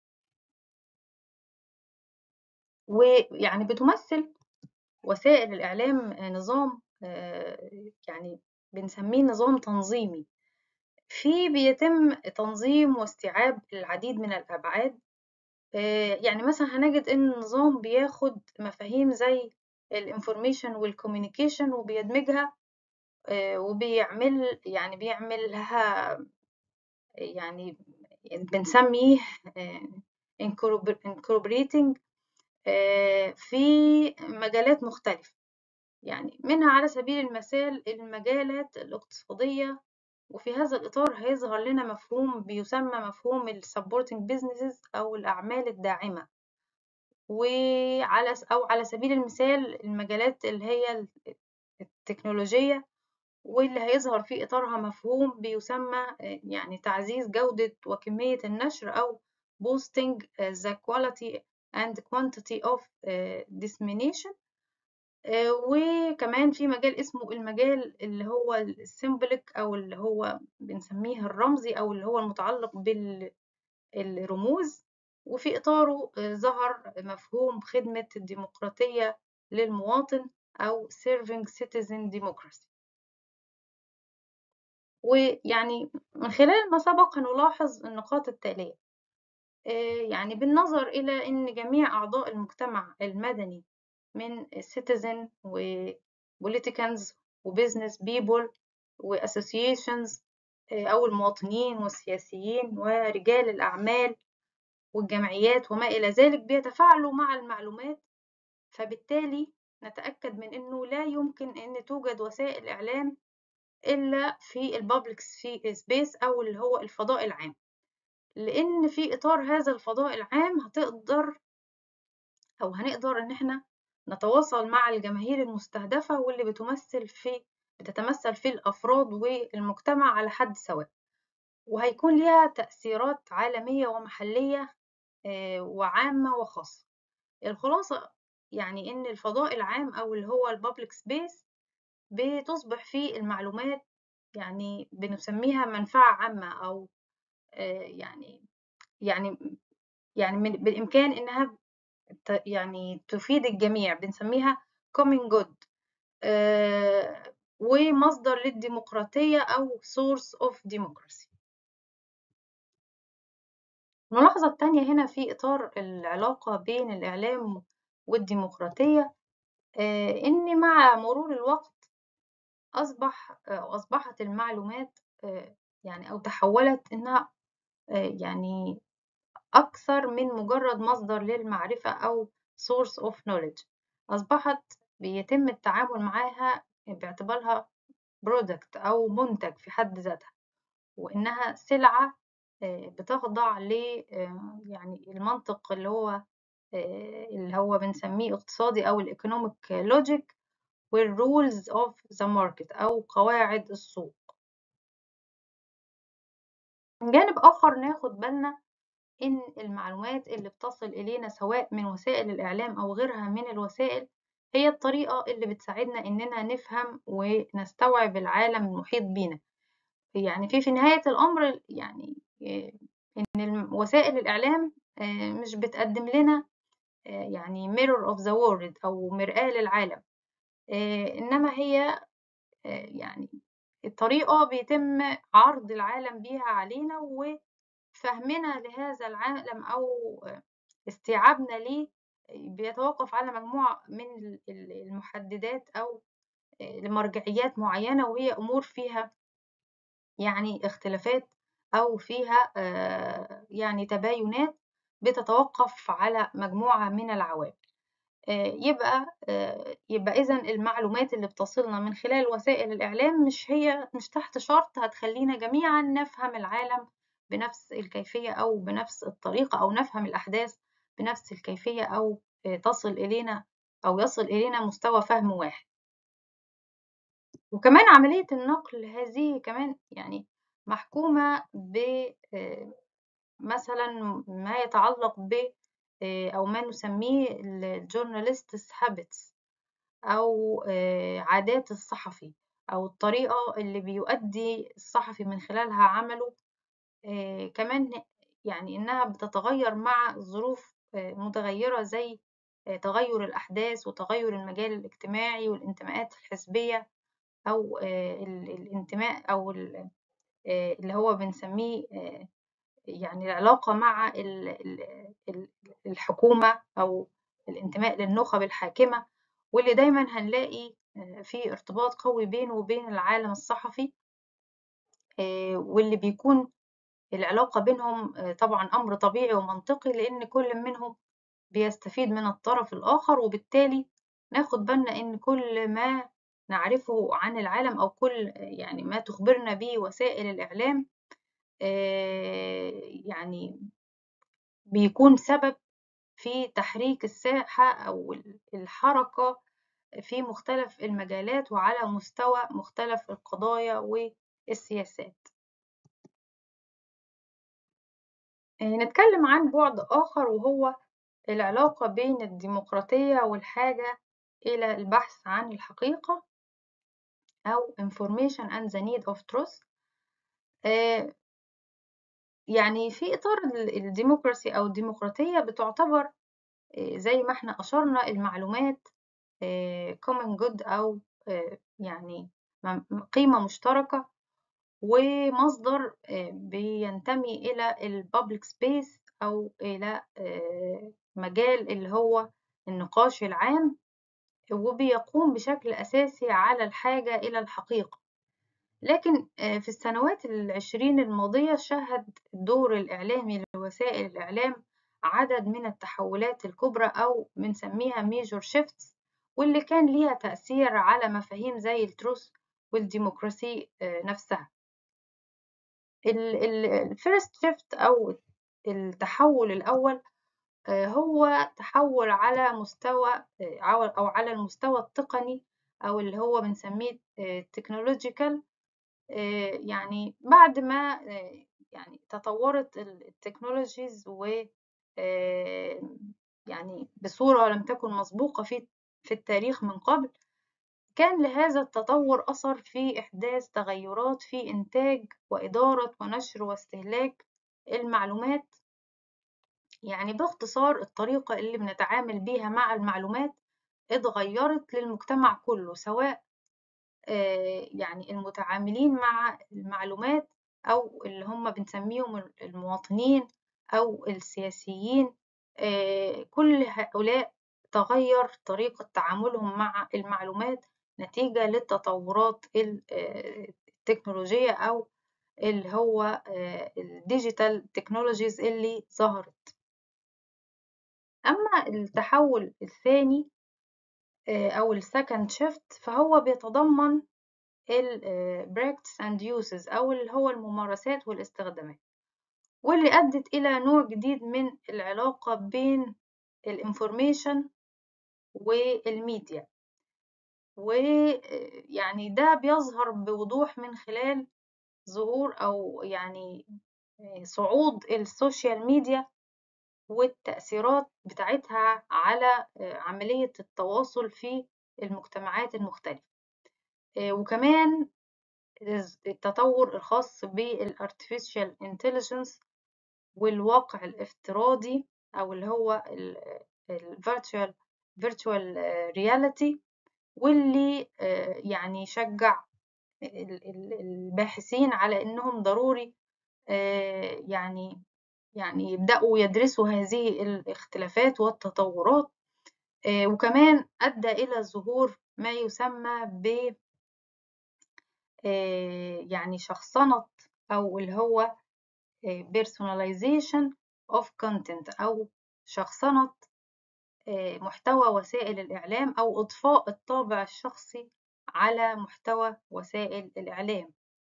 ويعني بتمثل وسائل الإعلام نظام يعني بنسميه نظام تنظيمي، فيه بيتم تنظيم واستيعاب العديد من الأبعاد. يعني مثلا هنجد إن النظام بياخد مفاهيم زي الانفورميشن والكوميونيكيشن وبيدمجها وبيعمل يعني بيعمل لها يعني بنسميه incorporating في مجالات مختلفة، يعني منها على سبيل المثال المجالات الاقتصادية. وفي هذا الإطار هيظهر لنا مفهوم بيسمى مفهوم ال supporting businesses أو الأعمال الداعمة، وعلى أو على سبيل المثال المجالات اللي هي التكنولوجية، واللي هيظهر في إطارها مفهوم بيسمى يعني تعزيز جودة وكمية النشر أو boosting the quality and quantity of dissemination. وكمان في مجال اسمه المجال اللي هو السيمبليك أو اللي هو بنسميه الرمزي أو اللي هو المتعلق بالرموز، وفي إطاره ظهر مفهوم خدمة الديمقراطية للمواطن أو serving citizen democracy. ويعني من خلال ما سبق هنلاحظ النقاط التالية، يعني بالنظر إلى أن جميع أعضاء المجتمع المدني من citizen و politicians و business people و associations أو المواطنين والسياسيين ورجال الأعمال والجمعيات وما إلى ذلك بيتفاعلوا مع المعلومات، فبالتالي نتأكد من أنه لا يمكن أن توجد وسائل إعلام إلا في البابليك سبيس أو اللي هو الفضاء العام، لأن في إطار هذا الفضاء العام هتقدر أو هنقدر إن إحنا نتواصل مع الجماهير المستهدفة واللي بتمثل في بتتمثل في الأفراد والمجتمع على حد سواء، وهيكون ليها تأثيرات عالمية ومحلية آه، وعامة وخاصة. الخلاصة يعني إن الفضاء العام أو اللي هو البابليك سبيس بتصبح فيه المعلومات يعني بنسميها منفعة عامة، أو آه، يعني يعني يعني من بالإمكان إنها ت- يعني تفيد الجميع، بنسميها common good، آه، ومصدر للديمقراطية أو source of democracy. الملاحظة التانية هنا في إطار العلاقة بين الإعلام والديمقراطية، آه، إن مع مرور الوقت أصبح آه، أصبحت المعلومات آه، يعني أو تحولت إنها آه، يعني أكثر من مجرد مصدر للمعرفة أو source of knowledge. أصبحت بيتم التعامل معاها باعتبارها product أو منتج في حد ذاتها، وإنها سلعة آه، بتخضع ل آه، يعني المنطق اللي هو آه، اللي هو بنسميه اقتصادي أو الإيكونوميك لوجيك والrules of the market أو قواعد السوق. من جانب آخر ناخد بالنا إن المعلومات اللي بتصل إلينا سواء من وسائل الإعلام أو غيرها من الوسائل هي الطريقة اللي بتساعدنا إننا نفهم ونستوعب العالم المحيط بينا. يعني في في نهاية الأمر يعني آه، إن وسائل الإعلام آه، مش بتقدم لنا آه، يعني mirror of the world أو مرآة للعالم، آه، إنما هي آه، يعني الطريقة بيتم عرض العالم بيها علينا، وفهمنا لهذا العالم أو استيعابنا ليه بيتوقف على مجموعة من المحددات أو لمرجعيات معينة، وهي أمور فيها يعني اختلافات أو فيها آه، يعني تباينات بتتوقف على مجموعة من العوامل. آه، يبقى آه، يبقى إذا المعلومات اللي بتصلنا من خلال وسائل الإعلام مش هي مش تحت شرط هتخلينا جميعا نفهم العالم بنفس الكيفية أو بنفس الطريقة، أو نفهم الأحداث بنفس الكيفية، أو آه، تصل إلينا أو يصل إلينا مستوى فهم واحد. وكمان عملية النقل هذه كمان يعني محكومة ب آه، مثلا ما يتعلق ب آه، أو ما نسميه الجورناليستس هابتس، أو آه، عادات الصحفي، أو الطريقة اللي بيؤدي الصحفي من خلالها عمله. آه، كمان يعني إنها بتتغير مع ظروف آه، متغيرة، زي آه، تغير الأحداث وتغير المجال الاجتماعي والانتماءات الحزبية، أو آه، ال- الانتماء أو ال- آه، اللي هو بنسميه آه، يعني العلاقة مع ال- ال- ال- الحكومة، أو الانتماء للنخب الحاكمة، واللي دايما هنلاقي آه، في ارتباط قوي بينه وبين العالم الصحفي، آه، واللي بيكون العلاقة بينهم آه، طبعا أمر طبيعي ومنطقي، لأن كل منهم بيستفيد من الطرف الآخر، وبالتالي ناخد بالنا إن كل ما نعرفه عن العالم أو كل يعني ما تخبرنا به وسائل الإعلام آه، يعني بيكون سبب في تحريك الساحة أو الحركة في مختلف المجالات وعلى مستوى مختلف القضايا والسياسات. نتكلم عن بعد آخر، وهو العلاقة بين الديمقراطية والحاجة إلى البحث عن الحقيقة، أو information and the need of truth. يعني في إطار الديمقراسي أو الديمقراطية بتعتبر زي ما احنا أشرنا المعلومات common good، أو يعني قيمة مشتركة، ومصدر بينتمي إلى البابليك سبيس أو إلى مجال اللي هو النقاش العام، وبيقوم بشكل أساسي على الحاجة إلى الحقيقة. لكن في السنوات العشرين الماضية شهد الدور الإعلامي لوسائل الإعلام عدد من التحولات الكبرى، أو بنسميها major shifts، واللي كان ليها تأثير على مفاهيم زي التروث والديمقراسي نفسها. الفيرست شيفت أو التحول الأول هو تحول على مستوى أو على المستوى التقني، أو اللي هو بنسميه technological. يعني بعد ما يعني تطورت التكنولوجيز و يعني بصورة لم تكن مسبوقة في في التاريخ من قبل، كان لهذا التطور أثر في إحداث تغيرات في إنتاج وإدارة ونشر واستهلاك المعلومات. يعني باختصار الطريقة اللي بنتعامل بيها مع المعلومات اتغيرت للمجتمع كله، سواء يعني المتعاملين مع المعلومات أو اللي هم بنسميهم المواطنين أو السياسيين. كل هؤلاء تغير طريقة تعاملهم مع المعلومات نتيجة للتطورات التكنولوجية أو اللي هو الديجيتال تكنولوجيز اللي ظهرت. أما التحول الثاني أو السكند شيفت فهو بيتضمن ال practice and uses أو اللي هو الممارسات والاستخدامات، واللي أدت إلى نوع جديد من العلاقة بين الانفورميشن والميديا. ويعني ده بيظهر بوضوح من خلال ظهور أو يعني صعود السوشيال ميديا والتأثيرات بتاعتها على عملية التواصل في المجتمعات المختلفة. وكمان التطور الخاص بالارتفيشال انتليجنس والواقع الافتراضي أو اللي هو الفيرتشوال فيرتشوال رياليتي، واللي يعني يشجع الباحثين على إنهم ضروري يعني يعني يبدأوا يدرسوا هذه الاختلافات والتطورات. وكمان أدى إلى ظهور ما يسمى ب يعني شخصنة أو اللي هو personalization of content أو شخصنة محتوى وسائل الإعلام أو إضفاء الطابع الشخصي على محتوى وسائل الإعلام.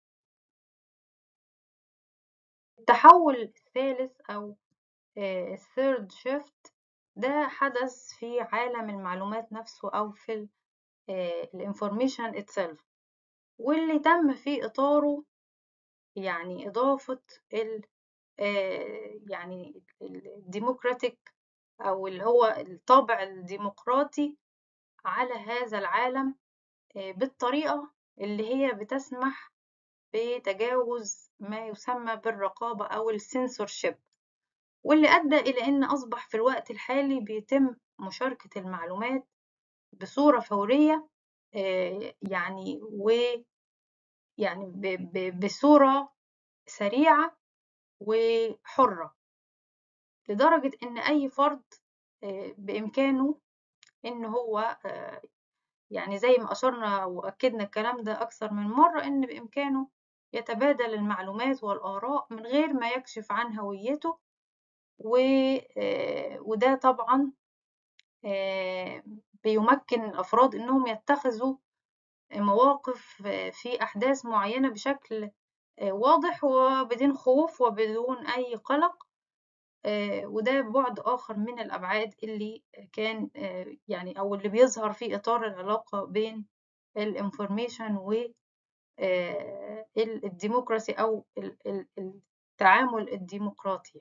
التحول الثالث أو الثيرد شيفت ده حدث في عالم المعلومات نفسه أو في الانفورميشن itself، واللي تم في إطاره يعني إضافة ال يعني الديمقراطيك أو اللي هو الطابع الديمقراطي على هذا العالم بالطريقة اللي هي بتسمح بتجاوز ما يسمى بالرقابة أو السنسورشيب، واللي أدى إلى أن أصبح في الوقت الحالي بيتم مشاركة المعلومات بصورة فورية يعني و يعني بصورة سريعة وحرة، لدرجة إن أي فرد بإمكانه إن هو يعني زي ما أشرنا وأكدنا الكلام ده أكثر من مرة إن بإمكانه يتبادل المعلومات والآراء من غير ما يكشف عن هويته. وده طبعا بيمكن الأفراد إنهم يتخذوا مواقف في أحداث معينة بشكل واضح وبدون خوف وبدون أي قلق. وده بعد آخر من الأبعاد اللي كان يعني أو اللي بيظهر في إطار العلاقة بين الانفورميشن والديمقراسي أو التعامل الديمقراطي.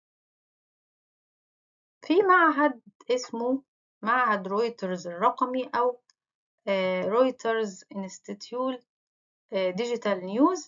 في معهد اسمه معهد رويترز الرقمي أو رويترز انستيتيوت ديجيتال نيوز.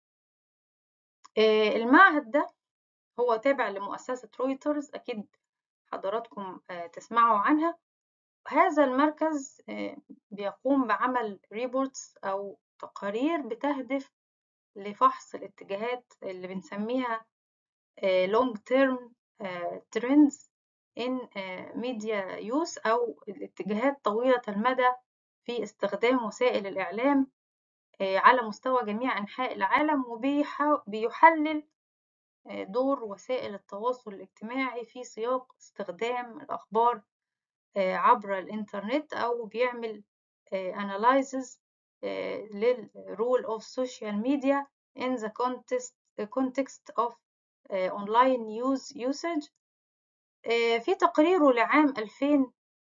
المعهد ده هو تابع لمؤسسة رويترز، أكيد حضراتكم تسمعوا عنها. هذا المركز بيقوم بعمل ريبورتس أو تقارير بتهدف لفحص الاتجاهات اللي بنسميها long term trends in media use أو الاتجاهات طويلة المدى في استخدام وسائل الإعلام على مستوى جميع أنحاء العالم، وبيحلل دور وسائل التواصل الاجتماعي في سياق استخدام الأخبار عبر الإنترنت، أو بيعمل analysis للrole of social media in the context context of online news usage. آه، في تقريره لعام ألفين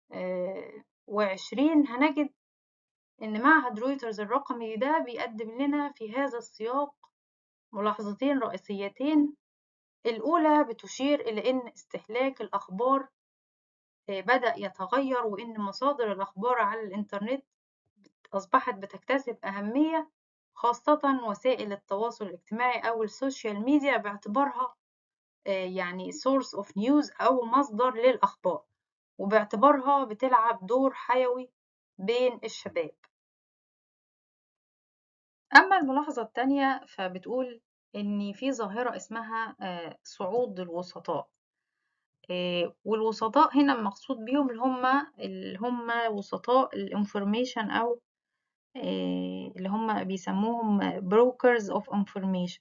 وعشرين هنجد إن معهد رويترز الرقمي ده بيقدم لنا في هذا السياق ملاحظتين رئيسيتين. الأولى بتشير إلى إن استهلاك الأخبار آه، بدأ يتغير، وإن مصادر الأخبار على الإنترنت أصبحت بتكتسب أهمية، خاصة وسائل التواصل الاجتماعي أو السوشيال ميديا، باعتبارها آه، يعني source of news أو مصدر للأخبار، وباعتبارها بتلعب دور حيوي بين الشباب. أما الملاحظة التانية فبتقول إن في ظاهرة اسمها آه، صعود الوسطاء. آه، والوسطاء هنا المقصود بيهم اللي هم اللي هم وسطاء الانفورميشن، أو آه، اللي هم بيسموهم brokers of information.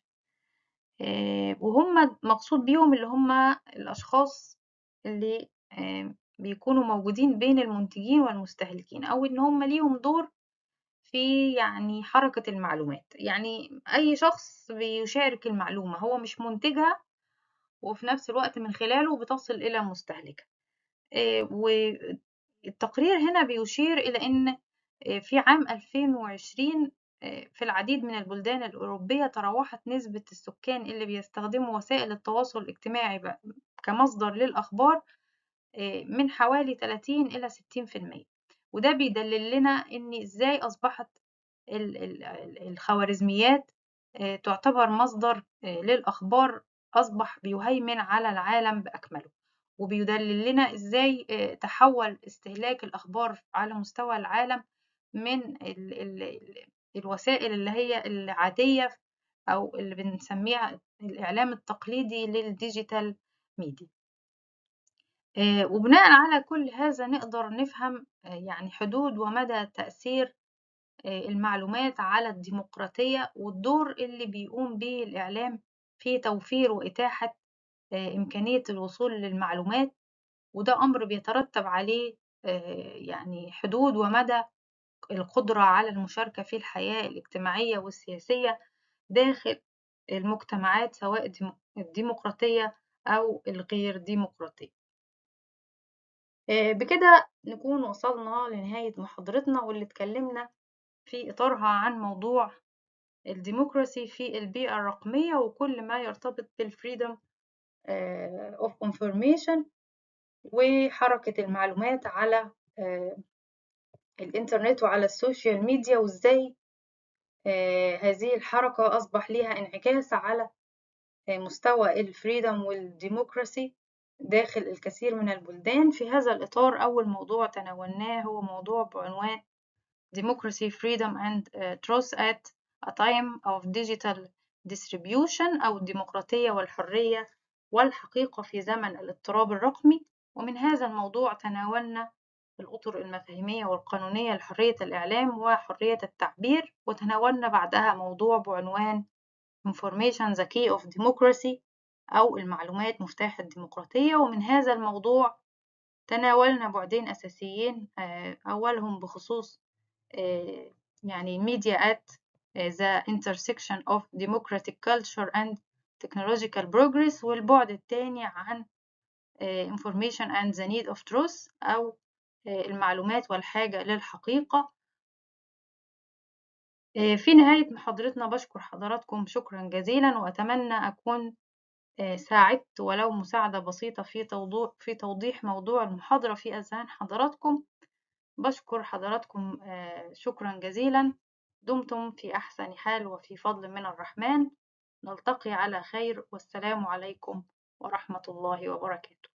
آه، وهم مقصود بيهم اللي هم الأشخاص اللي آه، بيكونوا موجودين بين المنتجين والمستهلكين، أو إن هم ليهم دور في يعني حركة المعلومات. يعني أي شخص بيشارك المعلومة، هو مش منتجها، وفي نفس الوقت من خلاله بتصل إلى مستهلكها. آه، والتقرير هنا بيشير إلى أن آه، في عام ألفين وعشرين آه، في العديد من البلدان الأوروبية تراوحت نسبة السكان اللي بيستخدموا وسائل التواصل الاجتماعي بقى كمصدر للأخبار آه، من حوالي ثلاثين إلى ستين في المية. وده بيدلل لنا إن إزاي أصبحت ال- ال- الخوارزميات آه، تعتبر مصدر آه، للأخبار، أصبح بيهيمن على العالم بأكمله. وبيدلل لنا إزاي آه، تحول استهلاك الأخبار على مستوى العالم من ال ال الوسائل اللي هي العادية، أو اللي بنسميها الإعلام التقليدي، للديجيتال ميديا. آه، وبناء على كل هذا نقدر نفهم آه، يعني حدود ومدى تأثير آه، المعلومات على الديمقراطية، والدور اللي بيقوم به الإعلام في توفير وإتاحة آه، إمكانية الوصول للمعلومات. وده أمر بيترتب عليه آه، يعني حدود ومدى القدرة على المشاركة في الحياة الاجتماعية والسياسية داخل المجتمعات، سواء الديمقراطية أو الغير ديمقراطية. آه، بكده نكون وصلنا لنهاية محاضرتنا، واللي اتكلمنا في إطارها عن موضوع الديمقراسي في البيئة الرقمية وكل ما يرتبط بالفريدم of information وحركة المعلومات على آه، الإنترنت وعلى السوشيال ميديا، وإزاي آه، هذه الحركة أصبح لها انعكاس على آه، مستوى الفريدم والديمقراسي داخل الكثير من البلدان. في هذا الإطار أول موضوع تناولناه هو موضوع بعنوان Democracy, Freedom and uh, Truth at a Time of Digital Distribution، أو الديمقراطية والحرية والحقيقة في زمن الاضطراب الرقمي. ومن هذا الموضوع تناولنا الأطر المفاهيمية والقانونية لحرية الإعلام وحرية التعبير، وتناولنا بعدها موضوع بعنوان Information the Key of Democracy، أو المعلومات مفتاح الديمقراطية. ومن هذا الموضوع تناولنا بعدين أساسيين، أولهم بخصوص يعني media at the intersection of democratic culture and technological progress، والبعد الثاني عن information and the need of truth، أو المعلومات والحاجة للحقيقة. في نهاية محاضرتنا بشكر حضراتكم شكرا جزيلا، وأتمنى أكون ساعدت ولو مساعدة بسيطة في توضيح في توضيح موضوع المحاضرة في أذهان حضراتكم. بشكر حضراتكم شكرا جزيلا. دمتم في أحسن حال وفي فضل من الرحمن. نلتقي على خير، والسلام عليكم ورحمة الله وبركاته.